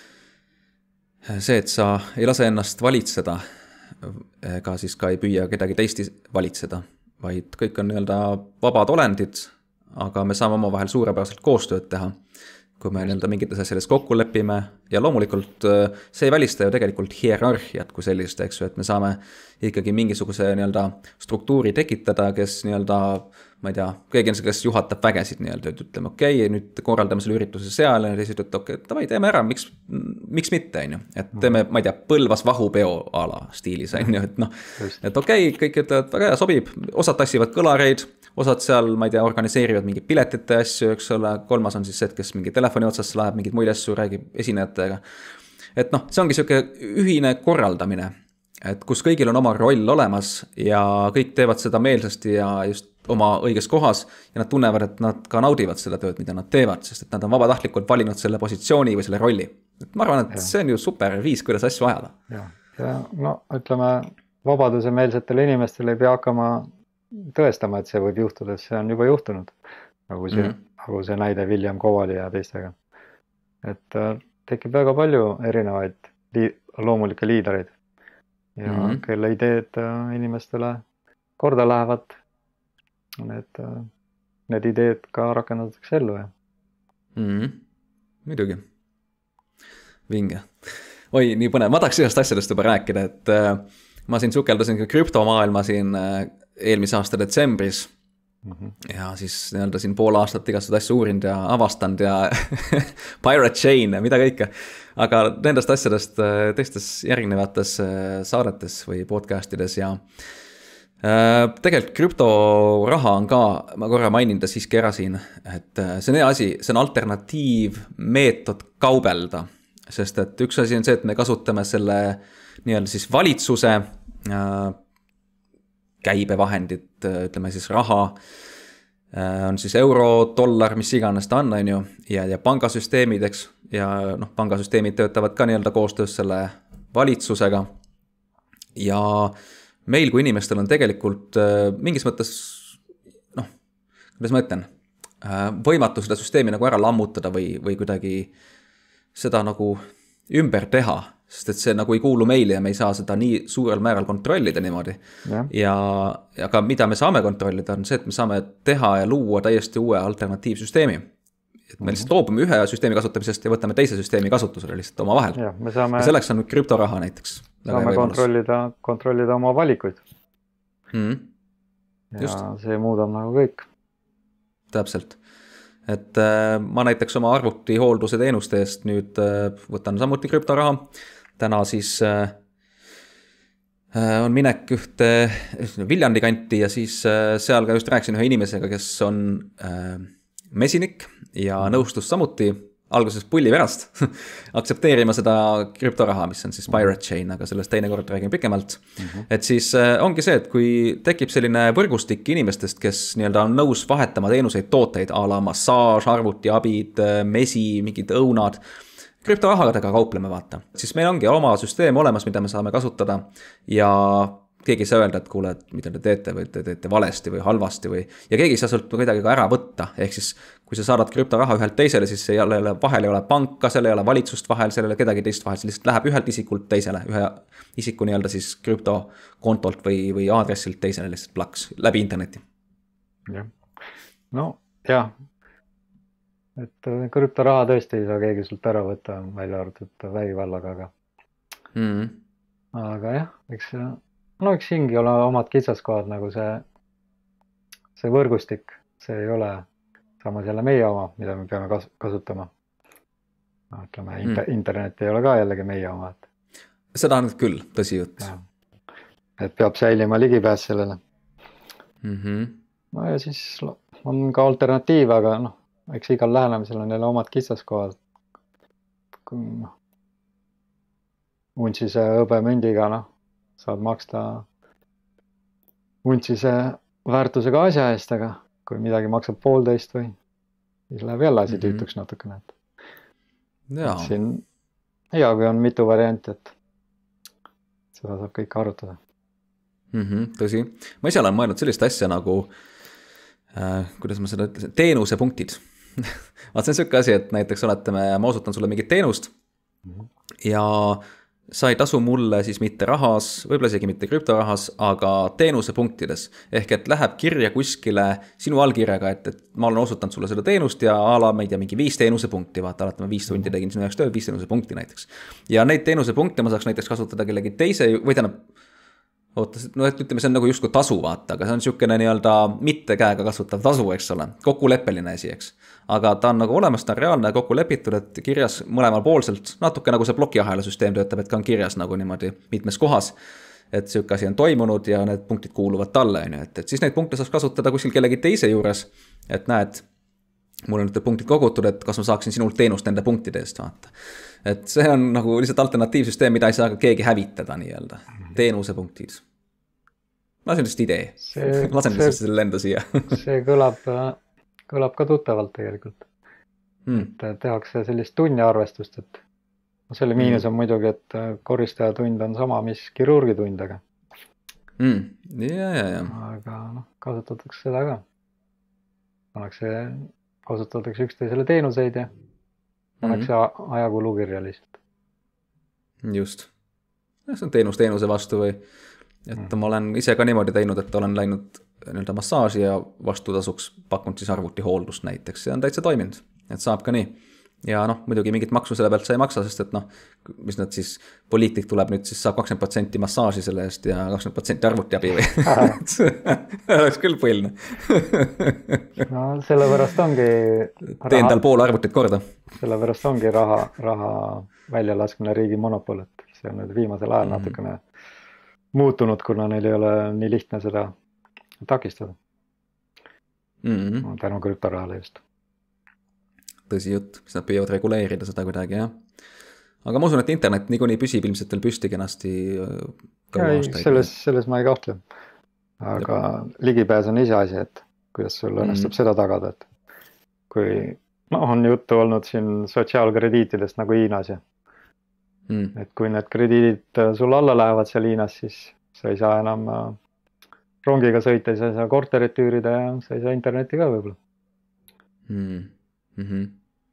see, et sa ei lase ennast valitseda, ega siis ka ei püüa kedagi teist valitseda, vaid kõik on nii-öelda vabad olendid, aga me saame omavahel suurepäraselt koostööd teha, kui me nii-öelda mingites asjades kokku lepime ja loomulikult see ei välista ju tegelikult hierarhiat kui sellist, eks ju, et me saame ikkagi mingisuguse nii-öelda struktuuri tekitada, kes nii-öelda, ma ei tea, keegi on see, kes juhatab vägesid nii-öelda, et ütleme, okei, okay, nüüd korraldame selle ürituse seal ja siis ütlete, okei, okay, davai, teeme ära, miks, miks mitte, on ju, et teeme, ma ei tea, Põlvas vahupeo ala stiilis, on ju, et noh, et okei okay,, kõik ütlevad, väga hea, sobib, osad tassivad kõlareid, osad seal, ma ei tea, organiseerivad mingid piletite asju, eks ole, kolmas on siis see, kes mingi telefoni otsas läheb, mingid muid asju räägib esinejatega. Et noh, see ongi selline ühine korraldamine, et kus kõigil on oma roll olemas ja kõik teevad seda meelsasti ja just oma õiges kohas ja nad tunnevad, et nad ka naudivad seda tööd, mida nad teevad, sest et nad on vabatahtlikult valinud selle positsiooni või selle rolli. Et ma arvan, et ja. see on ju super viis, kuidas asju ajada. Ja, ja no ütleme, vabadusemeelsetele inimestele ei pea hakkama tõestama, et see võib juhtuda, see on juba juhtunud. Nagu see, mm. nagu see näide William Covali ja teistega. Et tekib väga palju erinevaid li- loomulikke liidereid ja mm -hmm. kelle ideed inimestele korda lähevad. Need, need ideed ka rakendatakse ellu. Ja. Mm -hmm. Muidugi. Vinge. Oi, nii põnev. Ma tahaks ühest asjadest juba rääkida, et äh, ma siin sukeldasin ka krüptomaailma siin äh, eelmise aasta detsembris. Mm -hmm. Ja siis nii-öelda siin pool aastat igasugused asju uurinud ja avastanud ja Pirate Chain ja mida kõike. Aga nendest asjadest äh, teistes järgnevates äh, saadetes või podcastides ja äh, tegelikult krüptoraha on ka, ma korra mainin ta siiski ära siin, et äh, see on hea asi, see on alternatiivmeetod kaubelda. Sest et üks asi on see, et me kasutame selle nii-öelda siis valitsuse äh, käibevahendit, ütleme siis raha, on siis euro, dollar, mis iganes ta on, on ju, ja, ja pangasüsteemid, eks, ja noh, pangasüsteemid töötavad ka nii-öelda koostöös selle valitsusega. Ja meil kui inimestel on tegelikult mingis mõttes, noh, kuidas ma ütlen, võimatu seda süsteemi nagu ära lammutada või, või kuidagi seda nagu ümber teha. Sest et see nagu ei kuulu meile ja me ei saa seda nii suurel määral kontrollida niimoodi. Ja, ja, aga mida me saame kontrollida on see, et me saame teha ja luua täiesti uue alternatiivsüsteemi. Et me lihtsalt loobume ühe süsteemi kasutamisest ja võtame teise süsteemi kasutusele lihtsalt oma vahel. Ja, me saame, ja selleks on krüptoraha näiteks. Saame kontrollida, kontrollida oma valikuid. Mm, just. Ja see muudab nagu kõik. Täpselt. Et äh, ma näiteks oma arvuti hoolduse teenuste eest nüüd äh, võtan samuti krüptoraha. Täna siis äh, on minek ühte Viljandi kanti ja siis äh, seal ka just rääkisin ühe inimesega, kes on äh, mesinik ja nõustus samuti alguses pulli pärast aktsepteerima seda krüptoraha, mis on siis Pirate Chain, aga sellest teine kord räägime pikemalt. Mm-hmm. Et siis äh, ongi see, et kui tekib selline võrgustik inimestest, kes nii-öelda on nõus vahetama teenuseid, tooteid, a la massaaž, arvutiabid, mesi, mingid õunad, krüptorahadega kaupleme vaata. Siis meil ongi oma süsteem olemas, mida me saame kasutada ja keegi ei saa öelda, et kuule, et mida te teete või te teete valesti või halvasti või ja keegi ei saa sult kuidagi ka ära võtta. Ehk siis kui sa saadad krüptoraha ühelt teisele, siis see jälle vahel ei ole panka, seal ei ole valitsust vahel, seal ei ole kedagi teist vahel, see lihtsalt läheb ühelt isikult teisele, ühe isiku nii-öelda siis krüptokontolt või, või aadressilt teisele lihtsalt plaks läbi interneti. Ja. No jah, et krüptoraha tõesti ei saa keegi sult ära võtta, välja arvatud vägivallaga, aga mm. aga jah, eks no eks siingi ole omad kitsaskohad nagu see, see võrgustik, see ei ole samas jälle meie oma, mida me peame kas kasutama. Ütleme, inter mm. internet ei ole ka jällegi meie oma. Seda on küll, tõsi jutt. Et peab säilima ligipääs sellele. Mm -hmm. No ja siis on ka alternatiiv, aga noh, eks igal lähenemisel on jälle omad kitsaskohad. No, untsise hõbemündiga, noh, saad maksta untsise väärtusega asja eest, aga kui midagi maksab poolteist või, siis läheb jälle asi tüütuks mm -hmm. natukene. Et siin hea, kui on mitu varianti, et seda saab kõik arutada. Mm -hmm, tõsi. Ma ise olen mõelnud sellist asja nagu, äh, kuidas ma seda ütlesin, teenusepunktid. Vaat see on selline asi, et näiteks oletame, ma osutan sulle mingit teenust mm -hmm. ja sa ei tasu mulle siis mitte rahas, võib-olla isegi mitte krüptorahas, aga teenusepunktides. Ehk et läheb kirja kuskile sinu allkirjaga, et, et ma olen osutanud sulle seda teenust ja ala, ma ei tea, mingi viis teenusepunkti, vaata, alatame viis tundi tegin sinu jaoks töö, viis teenusepunkti näiteks. Ja neid teenusepunkte ma saaks näiteks kasutada kellegi teise, või tähendab, oota, no et ütleme, see on nagu justkui tasu, vaata, aga see on niisugune nii-öelda mitte käega kasutav tasu, eks ole, kokkuleppeline asi, eks. Aga ta on nagu olemas, ta on reaalne kokku lepitud, et kirjas mõlemal poolselt, natuke nagu see plokiahela süsteem töötab, et ka on kirjas nagu niimoodi mitmes kohas, et sihuke asi on toimunud ja need punktid kuuluvad talle, et, et siis neid punkte saaks kasutada kuskil kellegi teise juures, et näed, mul on need punktid kogutud, et kas ma saaksin sinult teenust nende punktide eest, vaata. Et see on nagu lihtsalt alternatiivsüsteem, mida ei saa keegi hävitada nii-öelda, teenusepunktid. Lasen lihtsalt idee, see, lasen lihtsalt selle lenda siia. See kõlab, kõlab ka tuttavalt tegelikult. Mm. Et tehakse sellist tunniarvestust, et selle miinus on mm. muidugi, et koristaja tund on sama, mis kirurgi tund, aga mm. ja, ja, ja. aga noh, kasutatakse seda ka. Pannakse, kasutatakse üksteisele teenuseid ja pannakse mm. ajakulu kirja lihtsalt. Just. See on teenus teenuse vastu või, et mm. ma olen ise ka niimoodi teinud, et olen läinud nii-öelda massaaži ja vastutasuks pakkunud siis arvutihooldust näiteks. See on täitsa toiminud, et saab ka nii. Ja noh, muidugi mingit maksu selle pealt sa ei maksa, sest et noh, mis nad siis, poliitik tuleb nüüd, siis saab kakskümmend protsenti massaaži selle eest ja kakskümmend protsenti arvutiabi või. Oleks küll põlne. No sellepärast ongi raha, teen tal pool arvutit korda. Sellepärast ongi raha, raha välja laskmine riigi monopol, et see on nüüd viimasel ajal mm -hmm. natukene muutunud, kuna neil ei ole nii lihtne seda takistada. Mm -hmm. Tänu krüptorahale just. Tõsi jutt, siis nad püüavad reguleerida seda kuidagi, jah. Aga ma usun, et internet niikuinii püsib ilmselt veel püsti kenasti. Ei, selles, selles ma ei kahtle. Aga ja. Ligipääs on ise asi, et kuidas sul õnnestub mm. seda tagada, et kui no, on juttu olnud siin sotsiaalkrediitidest nagu Hiinas ja mm. et kui need krediidid sul alla lähevad seal Hiinas, siis sa ei saa enam rongiga sõita, sa ei saa korterit üürida ja sa ei saa internetti ka võib-olla. Mm. Mm-hmm.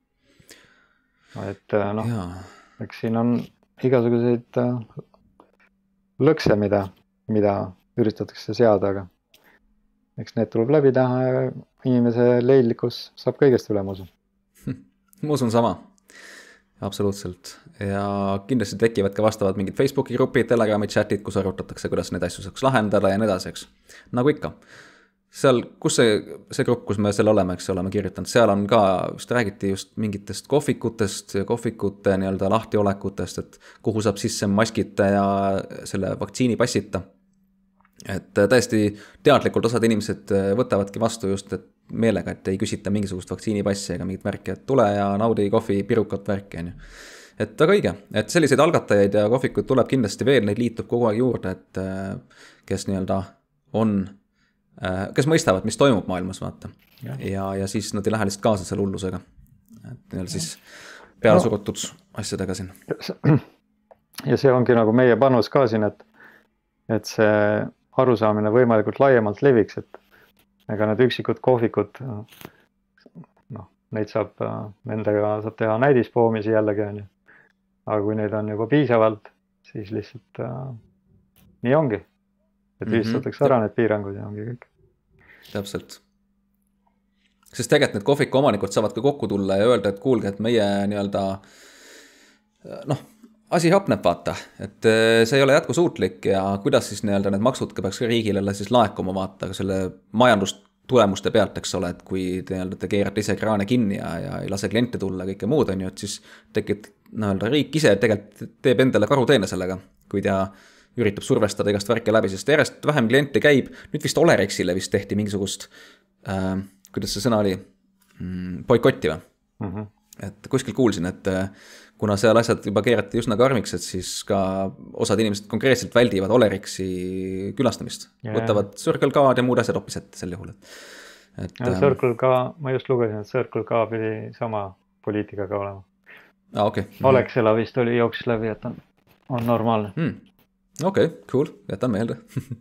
Et noh, eks siin on igasuguseid lõkse, mida, mida üritatakse seada, aga eks need tuleb läbi teha ja inimese leidlikkus saab kõigest üle, ma usun. Ma usun sama, absoluutselt. Ja kindlasti tekivad ka vastavad mingid Facebooki grupid, Telegrami chatid, kus arutatakse, kuidas neid asju saaks lahendada ja nii edasi, eks. Nagu ikka. Seal, kus see, see grupp, kus me selle oleme, eks oleme kirjutanud, seal on ka, vist räägiti just mingitest kohvikutest ja kohvikute nii-öelda lahtiolekutest, et kuhu saab sisse maskita ja selle vaktsiini passita. Et täiesti teadlikult osad inimesed võtavadki vastu just et meelega, et ei küsita mingisugust vaktsiinipassi ega mingit märki, et tule ja naudi kohvi, pirukat värki. Et väga õige, et selliseid algatajaid ja kohvikuid tuleb kindlasti veel, neid liitub kogu aeg juurde, et kes nii-öelda on kes mõistavad, mis toimub maailmas, vaata. Ja, ja, ja siis nad ei lähe lihtsalt kaasa selle hullusega. Et neil siis peale surutud no, asjadega siin. Ja see ongi nagu meie panus ka siin, et, et see arusaamine võimalikult laiemalt leviks, et ega need üksikud kohvikud, noh, neid saab, nendega saab teha näidispoomisi jällegi, on ju. Aga kui neid on juba piisavalt, siis lihtsalt äh, nii ongi. Et viistatakse ära need piirangud ja ongi kõik. Täpselt. Sest tegelikult need kohviku omanikud saavad ka kokku tulla ja öelda, et kuulge, et meie nii-öelda noh, asi hapneb, vaata, et see ei ole jätkusuutlik ja kuidas siis nii-öelda need maksud peaks riigile siis laekuma, vaata, selle majandustulemuste pealt, eks ole, et kui nii-öelda te keerate ise kraane kinni ja, ja ei lase kliente tulla ja kõike muud, on ju, et siis tekib nii-öelda riik ise tegelikult teeb endale karuteene sellega, kui ta üritab survestada igast värke läbi, sest järjest vähem kliente käib, nüüd vist Olerexile vist tehti mingisugust, äh, kuidas see sõna oli, mm, boikotti või? Mm -hmm. Et kuskil kuulsin, et kuna seal asjad juba keerati üsna karmiks, et siis ka osad inimesed konkreetselt väldivad Olerexi külastamist. Yeah. Võtavad Circle K ja muud asjad hoopis ette sel juhul. Et, ja, Circle K, ma just lugesin, et Circle K pidi sama poliitikaga olema. Ah, okay. Alexela vist oli jooksis läbi, et on, on normaalne. Hmm. Okei, okay, cool, jätan meelde.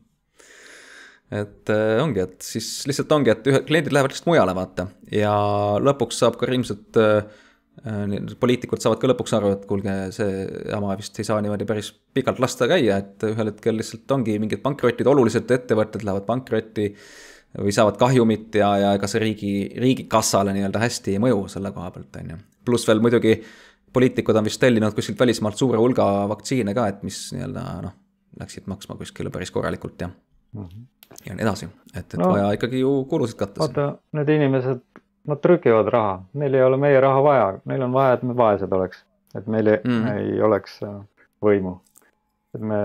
Et äh, ongi, et siis lihtsalt ongi, et ühe, kliendid lähevad lihtsalt mujale, vaata. Ja lõpuks saab ka ilmselt äh, poliitikud saavad ka lõpuks aru, et kuulge, see jama vist ei saa niimoodi päris pikalt lasta käia, et ühel hetkel lihtsalt ongi mingid pankrotid, olulised ettevõtted lähevad pankrotti või saavad kahjumit ja, ja ega see riigi, riigi kassale nii-öelda hästi ei mõju selle koha pealt, on ju. Pluss veel muidugi poliitikud on vist tellinud kuskilt välismaalt suure hulga vaktsiine ka, et mis nii-öelda noh, läksid maksma kuskile päris korralikult ja, mm -hmm. ja nii edasi, et, et no, vaja ikkagi ju kulusid katta. Vaata, need inimesed nad trükivad raha, neil ei ole meie raha vaja, neil on vaja, et me vaesed oleks, et meil ei, mm. ei oleks võimu. Et me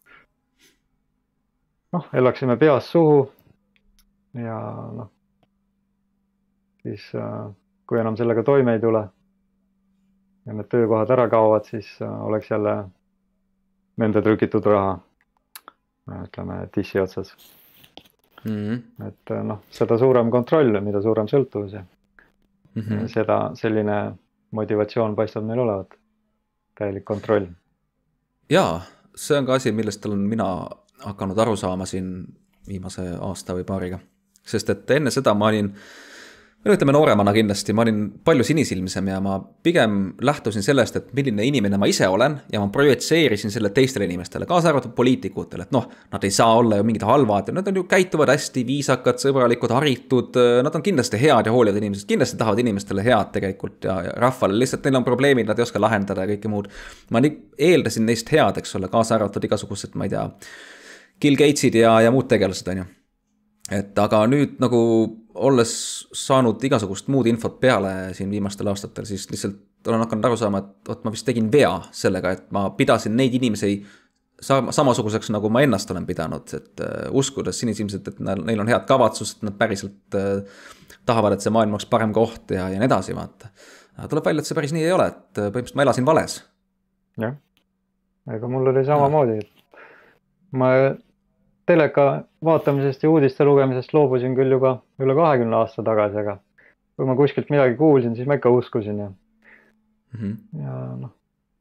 noh, elaksime peast suhu ja noh, siis kui enam sellega toime ei tule ja need töökohad ära kaovad, siis oleks jälle nende trükitud raha, ütleme, tissi otsas. Mm-hmm. Et noh, seda suurem kontroll, mida suurem sõltuvus ja mm-hmm. seda, selline motivatsioon paistab meil olevat, täielik kontroll. Jaa, see on ka asi, millest olen mina hakanud aru saama siin viimase aasta või paariga, sest et enne seda ma olin, või ütleme nooremana kindlasti, ma olin palju sinisilmisem ja ma pigem lähtusin sellest, et milline inimene ma ise olen ja ma projitseerisin selle teistele inimestele, kaasa arvatud poliitikutele, et noh, nad ei saa olla ju mingid halvad, nad on ju käituvad hästi viisakad, sõbralikud, haritud, nad on kindlasti head ja hoolivad inimesed, kindlasti tahavad inimestele head tegelikult ja, ja rahvale, lihtsalt neil on probleemid, nad ei oska lahendada ja kõike muud. Ma eeldasin neist head, eks ole, kaasa arvatud igasugused, ma ei tea, Bill Gatesid ja, ja muud tegelased, on ju. Et aga nüüd nagu olles saanud igasugust muud infot peale siin viimastel aastatel, siis lihtsalt olen hakanud aru saama, et oot, ma vist tegin vea sellega, et ma pidasin neid inimesi samasuguseks, nagu ma ennast olen pidanud, et uh, uskudes sinisilmselt, et neil on head kavatsused, nad päriselt uh, tahavad, et see maailm oleks parem koht ja, ja nii edasi, vaata. Tuleb välja, et see päris nii ei ole, et põhimõtteliselt ma elasin vales. Jah, ega mul oli samamoodi, et ma teleka vaatamisest ja uudiste lugemisest loobusin küll juba üle kahekümne aasta tagasi, aga kui ma kuskilt midagi kuulsin, siis ma ikka uskusin ja, mm-hmm. ja noh,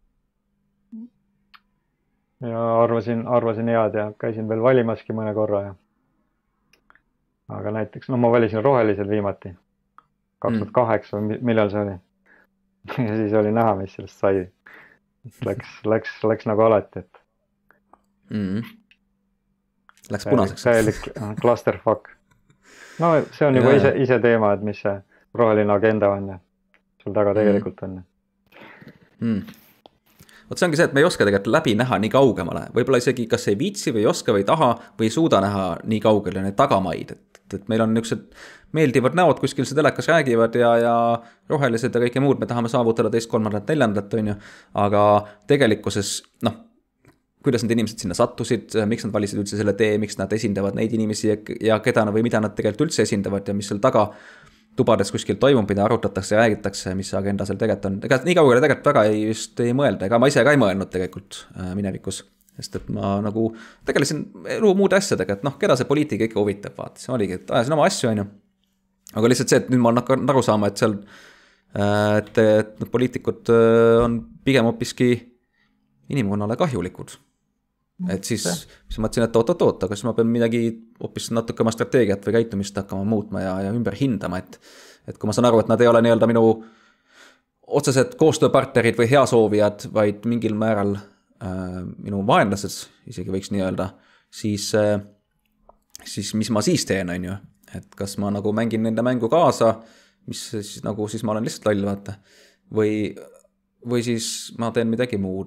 ja arvasin, arvasin head ja käisin veel valimaski mõne korra ja aga näiteks, no ma valisin rohelised viimati kaks tuhat kaheksa, mm. millal see oli ja siis oli näha, mis sellest sai. Läks, läks, läks nagu alati, et mm. Läks punaseks. Täielik clusterfuck. No see on juba ise, ise teema, et mis see roheline agenda on ja sul taga tegelikult on. Mm. Vot see ongi see, et me ei oska tegelikult läbi näha nii kaugemale. Võib-olla isegi kas ei viitsi või ei oska või ei taha või ei suuda näha nii kaugele need tagamaid. Et, et meil on niisugused meeldivad näod, kuskil see telekas räägivad ja, ja rohelised ja kõike muud. Me tahame saavutada teist, kolmandat, neljandat, on ju. Aga tegelikkuses, noh, kuidas need inimesed sinna sattusid, miks nad valisid üldse selle tee, miks nad esindavad neid inimesi ja, ja keda või mida nad tegelikult üldse esindavad ja mis seal taga tubades kuskil toimub, mida arutatakse ja räägitakse, mis agenda seal tegelikult on. Ega nii kaugele tegelikult väga ei, just ei mõelda, ega ma ise ka ei mõelnud tegelikult minevikus, sest et ma nagu tegelesin elu muude asjadega, et noh, keda see poliitika ikka huvitab, vaata, see oligi, et ajasin oma asju, on ju. Aga lihtsalt see, et nüüd ma olen aru saama, et seal, et, et need poliitikud on pigem hoopiski inimkonnale kahjulikud. Et siis, siis ma mõtlesin, et oot-oot-oot, aga siis ma pean midagi hoopis natuke oma strateegiat või käitumist hakkama muutma ja, ja ümber hindama, et, et kui ma saan aru, et nad ei ole nii-öelda minu otsesed koostööpartnerid või heasoovijad, vaid mingil määral äh, minu vaenlased, isegi võiks nii öelda, siis, äh, siis mis ma siis teen, on ju, et kas ma nagu mängin nende mängu kaasa, mis siis nagu, siis ma olen lihtsalt loll, vaata, või, või siis ma teen midagi muud.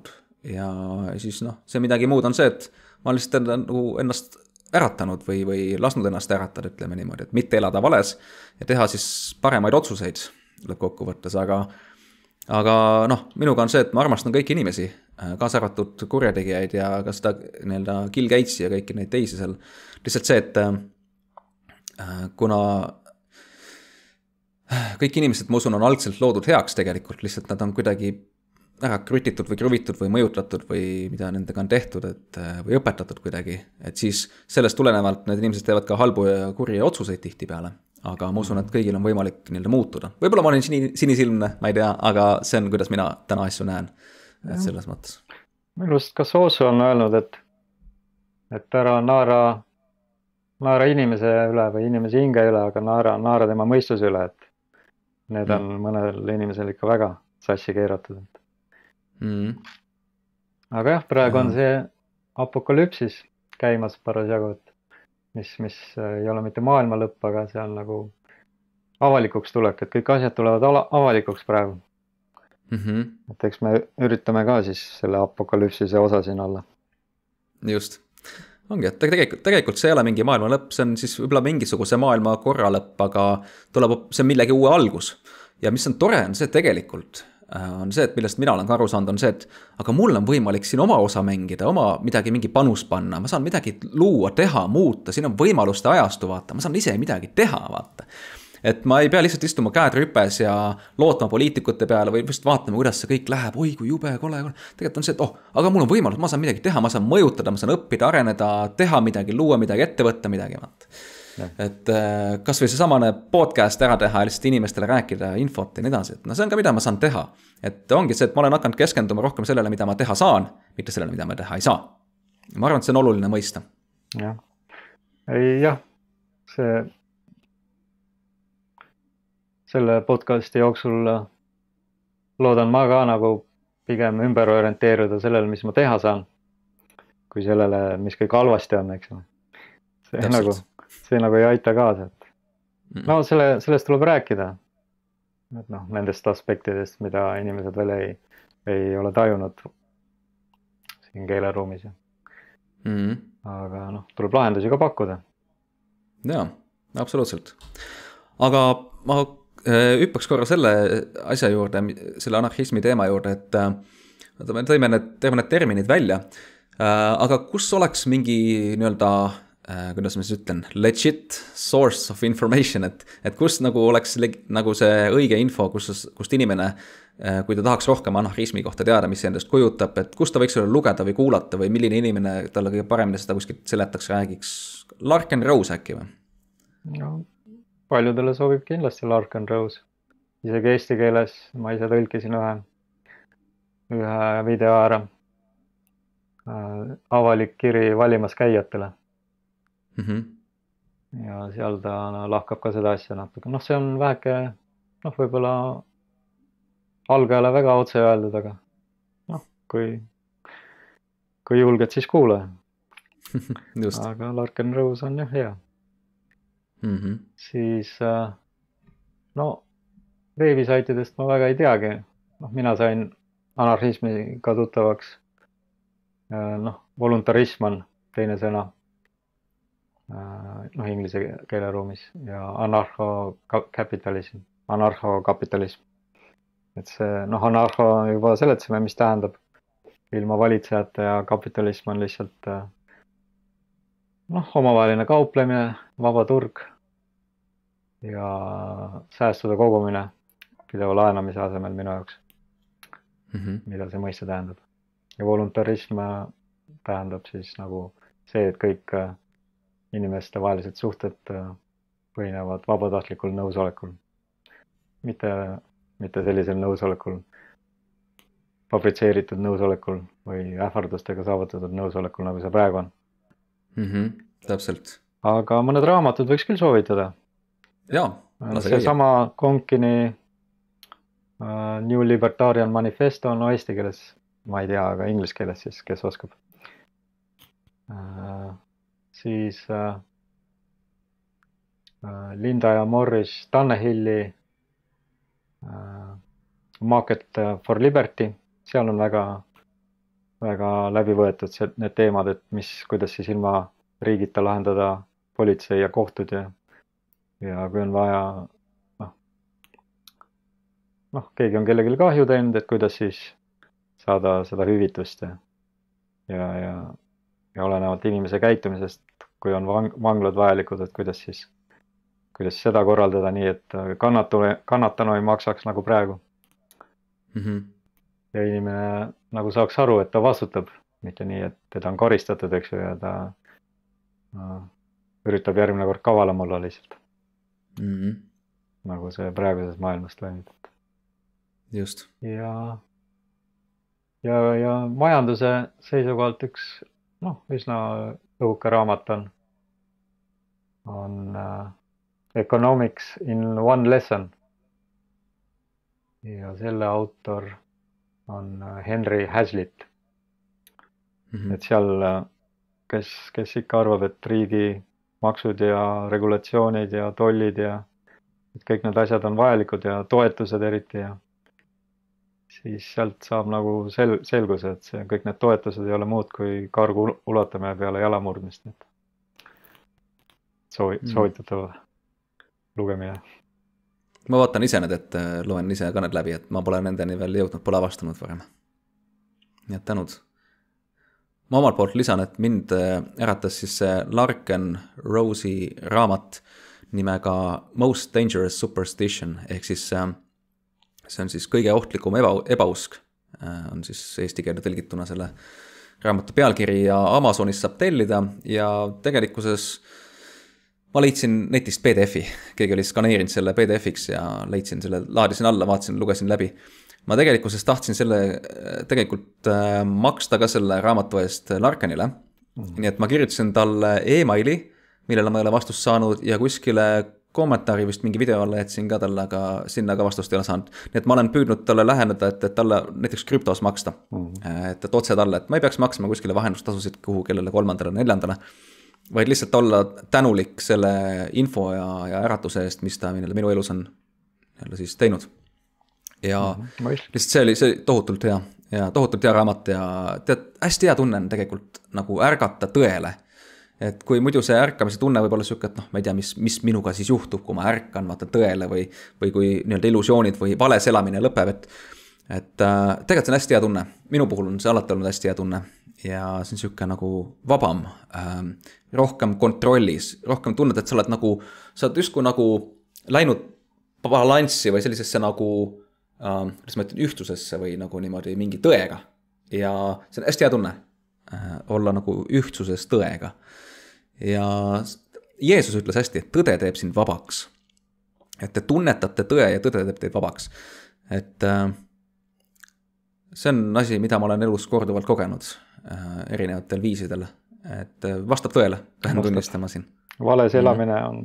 ja siis noh, see midagi muud on see, et ma olen lihtsalt nagu ennast äratanud või, või lasknud ennast äratada, ütleme niimoodi, et mitte elada vales ja teha siis paremaid otsuseid lõppkokkuvõttes, aga aga noh, minuga on see, et ma armastan kõiki inimesi, kaasa arvatud kurjategijaid ja ka seda nii-öelda Bill Gatesi ja kõiki neid teisi seal. Lihtsalt see, et kuna kõik inimesed, ma usun, on algselt loodud heaks tegelikult, lihtsalt nad on kuidagi ära krutitud või kruvitud või mõjutatud või mida nendega on tehtud, et, või õpetatud kuidagi, et siis sellest tulenevalt need inimesed teevad ka halbu ja kurja otsuseid tihtipeale. Aga ma usun, et kõigil on võimalik nii-öelda muutuda. Võib-olla ma olen sini, sinisilmne, ma ei tea, aga see on, kuidas mina täna asju näen. Et selles mõttes. Minu arust kas Osu on öelnud, et, et ära naara, naara inimese üle või inimese hinge üle, aga naara, naara tema mõistuse üle, et need on mm. mõnel inimesel ikka väga sassi keeratud. Mm. Aga jah, praegu on see apokalüpsis käimas parasjagu, et mis, mis ei ole mitte maailma lõpp, aga see on nagu avalikuks tulek, et kõik asjad tulevad ala, avalikuks praegu. Mm-hmm. Et eks me üritame ka siis selle apokalüpsise osa siin olla. Just. Ongi, et tegelikult, tegelikult see ei ole mingi maailma lõpp, see on siis võib-olla mingisuguse maailma korra lõpp, aga tuleb, see on millegi uue algus. Ja mis on tore, on see tegelikult, on see, et millest mina olen ka aru saanud, on see, et aga mul on võimalik siin oma osa mängida, oma midagi, mingi panus panna, ma saan midagi luua, teha, muuta, siin on võimaluste ajastu, vaata, ma saan ise midagi teha, vaata. Et ma ei pea lihtsalt istuma käed rüpes ja lootma poliitikute peale või just vaatama, kuidas see kõik läheb, oi kui jube, kole, kole. Tegelikult on see, et oh, aga mul on võimalus, ma saan midagi teha, ma saan mõjutada, ma saan õppida, areneda, teha midagi, luua midagi, ette võtta midagi, vaata. Ja. Et kas või see samane podcast ära teha ja lihtsalt inimestele rääkida infot ja nii edasi, et no see on ka mida ma saan teha, et ongi see, et ma olen hakanud keskenduma rohkem sellele, mida ma teha saan, mitte sellele, mida ma teha ei saa. Ma arvan, et see on oluline mõista. Jah, ei jah, see selle podcasti jooksul loodan ma ka nagu pigem ümber orienteeruda sellele, mis ma teha saan, kui sellele, mis kõik halvasti on, eks. See Täpselt. nagu see nagu ei aita kaasa, et no selle, sellest tuleb rääkida, et noh, nendest aspektidest, mida inimesed veel ei, ei ole tajunud siin keeleruumis. Mm-hmm. Aga noh, tuleb lahendusi ka pakkuda. Jaa, absoluutselt. Aga ma hüppaks korra selle asja juurde, selle anarhismi teema juurde, et me tõime need, teeme need terminid välja, aga kus oleks mingi nii-öelda kuidas ma siis ütlen, legit source of information, et, et kus nagu oleks nagu see õige info, kus, kust inimene, kui ta tahaks rohkem anarhismi kohta teada, mis see endast kujutab, et kus ta võiks olla lugeda või kuulata või milline inimene talle kõige paremini seda kuskilt seletaks, räägiks. Larken Rose äkki või? No, paljudele sobib kindlasti Larken Rose. Isegi eesti keeles ma ise tõlkisin ühe, ühe video ära. Avalik kiri valimas käijatele. Mm-hmm. Ja seal ta no, lahkab ka seda asja natuke. Noh, see on väheke, noh, võib-olla algajale väga otse öeldud, aga noh, kui, kui julged, siis kuule. Just. Aga Larken Rose on jah hea. Mm-hmm. Siis no, veebisaitidest ma väga ei teagi. Noh, mina sain anarhismiga tuttavaks. Noh, voluntarism on teine sõna. Noh, inglise keeleruumis ja anarhokapitalism, anarhokapitalism. Et see, noh, anarho juba seletasime, mis tähendab ilma valitsejate ja kapitalism on lihtsalt noh, omavaheline kauplemine, vaba turg ja säästude kogumine pideva laenamise asemel minu jaoks, mm-hmm. mida see mõiste tähendab. Ja voluntarism tähendab siis nagu see, et kõik inimeste vahelised suhted põhinevad vabatahtlikul nõusolekul. Mitte, mitte sellisel nõusolekul, fabritseeritud nõusolekul või ähvardustega saavutatud nõusolekul, nagu see praegu on. Mm-hmm, täpselt. Aga mõned raamatud võiks küll soovitada. Jaa. See sama Konkini uh, New Libertarian Manifesto, no eesti keeles, ma ei tea, aga inglise keeles siis, kes oskab. Uh, siis uh, uh, Linda ja Morris Tannehilli uh, Market for Liberty, seal on väga, väga läbi võetud see, need teemad, et mis, kuidas siis ilma riigita lahendada politsei ja kohtud ja, ja kui on vaja, noh, noh, keegi on kellelegi kahju teinud, et kuidas siis saada seda hüvitust ja, ja, ja, ja olenevalt inimese käitumisest, kui on vang, vanglad vajalikud, et kuidas siis, kuidas seda korraldada nii, et kannatanu, kannatanu ei maksaks nagu praegu. Mm-hmm. Ja inimene nagu saaks aru, et ta vastutab, mitte nii, et teda on karistatud, eks ju, ja ta no, üritab järgmine kord kavalam olla lihtsalt. Mm-hmm. Nagu see praeguses maailmas toimub. Just. Ja, ja, ja majanduse seisukohalt üks, noh, üsna õhuke raamat on, on uh, Economics in One Lesson. Ja selle autor on Henry Hazlitt. Mm-hmm. Et seal, kes, kes ikka arvab, et riigi maksud ja regulatsioonid ja tollid ja et kõik need asjad on vajalikud ja toetused eriti ja siis sealt saab nagu sel, selguse, et see, kõik need toetused ei ole muud kui kargu ulatamine peale jalamurdmist. Soovi, mm. Soovitatav lugemine. Ma vaatan ise need, et loen ise ka need läbi, et ma pole nendeni veel jõudnud, pole avastanud varem. Nii et tänud. Ma omalt poolt lisan, et mind äratas siis see Larken Rose'i raamat nimega Most Dangerous Superstition, ehk siis see on siis kõige ohtlikum eba, ebausk, on siis eesti keelde tõlgituna selle raamatu pealkiri ja Amazonis saab tellida ja tegelikkuses ma leidsin netist P D F-i, keegi oli skaneerinud selle P D F-iks ja leidsin selle, laadisin alla, vaatasin, lugesin läbi. Ma tegelikkuses tahtsin selle tegelikult maksta ka selle raamatu eest Larkenile. Mm-hmm. Nii et ma kirjutasin talle e-maili, millele ma ei ole vastust saanud ja kuskile kommentaari vist mingi video alla jätsin ka talle, aga sinna ka vastust ei ole saanud. Nii et ma olen püüdnud talle läheneda, et, et talle näiteks krüptos maksta. Mm-hmm. Et, et otse talle, et ma ei peaks maksma kuskile vahendustasusid kuhu kellele kolmandale, neljandale. Vaid lihtsalt olla tänulik selle info ja, ja äratuse eest, mis ta minu elus on jälle siis teinud. Ja mm-hmm. lihtsalt see oli see tohutult hea ja tohutult hea raamat ja tead, hästi hea tunnen tegelikult nagu ärgata tõele. Et kui muidu see ärkamise tunne võib olla siuke, et noh, ma ei tea, mis, mis minuga siis juhtub, kui ma ärkan vaata tõele või, või kui nii-öelda illusioonid või vales elamine lõpeb, et, et äh, tegelikult see on hästi hea tunne. Minu puhul on see alati olnud hästi hea tunne ja see on siuke nagu vabam, äh, rohkem kontrollis, rohkem tunned, et sa oled nagu, sa oled justkui nagu läinud balanssi või sellisesse nagu, äh, kuidas ma ütlen, ühtsusesse või nagu niimoodi mingi tõega. Ja see on hästi hea tunne, äh, olla nagu ühtsuses tõega. Ja Jeesus ütles hästi, et tõde teeb sind vabaks. Et te tunnetate tõe ja tõde teeb teid vabaks. Et äh, see on asi, mida ma olen elus korduvalt kogenud äh, erinevatel viisidel. Et vastab tõele, lähen tunnistama siin. Vales elamine on,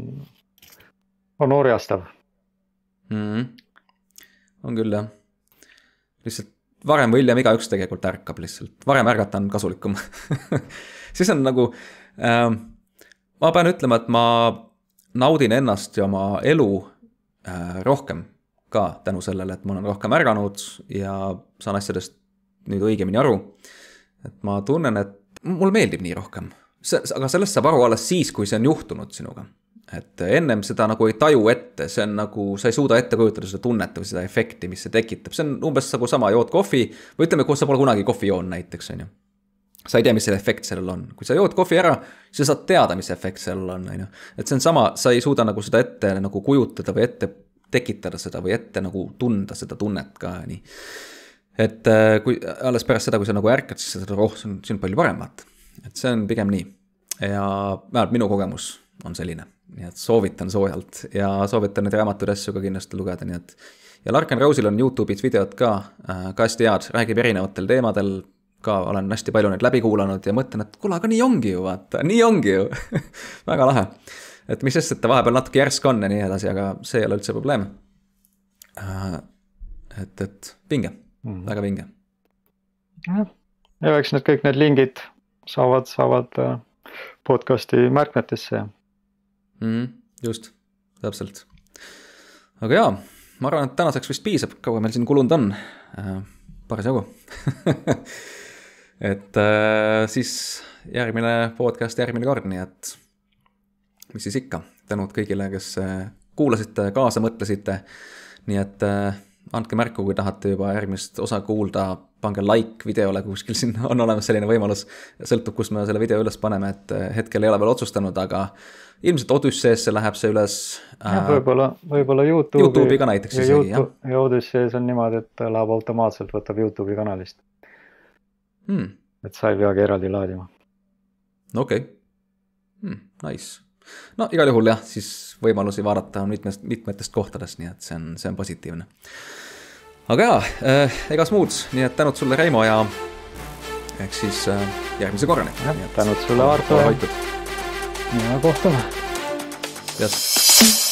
on orjastav. Mm-hmm. On küll, jah. Lihtsalt varem või hiljem igaüks tegelikult ärkab lihtsalt. Varem ärgata on kasulikum. Siis on nagu, äh, ma pean ütlema, et ma naudin ennast ja oma elu äh, rohkem ka tänu sellele, et ma olen rohkem ärganud ja saan asjadest nüüd õigemini aru. Et ma tunnen, et mul meeldib nii rohkem, aga sellest saab aru alles siis, kui see on juhtunud sinuga. Et ennem seda nagu ei taju ette, see on nagu, sa ei suuda ette kujutada seda tunnet või seda efekti, mis see tekitab. See on umbes nagu sama, jood kohvi, või ütleme, kui sa pole kunagi kohvi joon näiteks, on ju. Sa ei tea, mis see efekt sellel on. Kui sa jood kohvi ära, siis saad teada, mis efekt sellel on, on ju. Et see on sama, sa ei suuda nagu seda ette nagu kujutada või ette tekitada seda või ette nagu tunda seda tunnet ka nii. Et kui alles pärast seda, kui sa nagu ärkad, siis seda roh, see on, see on palju paremat. Et see on pigem nii. Ja vähemalt minu kogemus on selline. Nii et soovitan soojalt ja soovitan neid raamatuid asju ka kindlasti lugeda. Nii et ja Larken Rose'il on YouTube'is videod ka, ka hästi head, räägib erinevatel teemadel, ka olen hästi palju neid läbi kuulanud ja mõtlen, et kuule, aga nii ongi ju, vaata, nii ongi ju. Väga lahe. Et mis sest, et ta vahepeal natuke järsk on ja nii edasi, aga see ei ole üldse probleem. Et, et pinge. Mm. Väga vinge. Ja, ja eks need kõik need lingid saavad, saavad podcasti märkmetesse. Mm, just, täpselt. Aga jaa, ma arvan, et tänaseks vist piisab, kaua meil siin kulunud on. Paris jagu. et äh, siis järgmine podcast järgmine kord, nii et mis siis ikka, tänud kõigile, kes kuulasite, kaasa mõtlesite, nii et äh, andke märku, kui tahate juba järgmist osa kuulda, pange like videole, kuskil siin on olemas selline võimalus, sõltub, kus me selle video üles paneme, et hetkel ei ole veel otsustanud, aga ilmselt Odysseesse läheb see üles. Äh, võib-olla, võib-olla YouTube'i, YouTube'i ka näiteks isegi, jah. Ja Odyssees on niimoodi, et läheb automaatselt, võtab YouTube'i kanalist. Hmm. Et sa ei peagi eraldi laadima. Okei. Okay. Hmm, nice. No igal juhul jah, siis võimalusi vaadata on mitmest, mitmetest kohtadest, nii et see on, see on positiivne. Aga jaa, äh, egas muud, nii et tänud sulle, Reimo, ja ehk siis äh, järgmise korrani. Tänud sulle, Arto. Ja kohtume. Yes.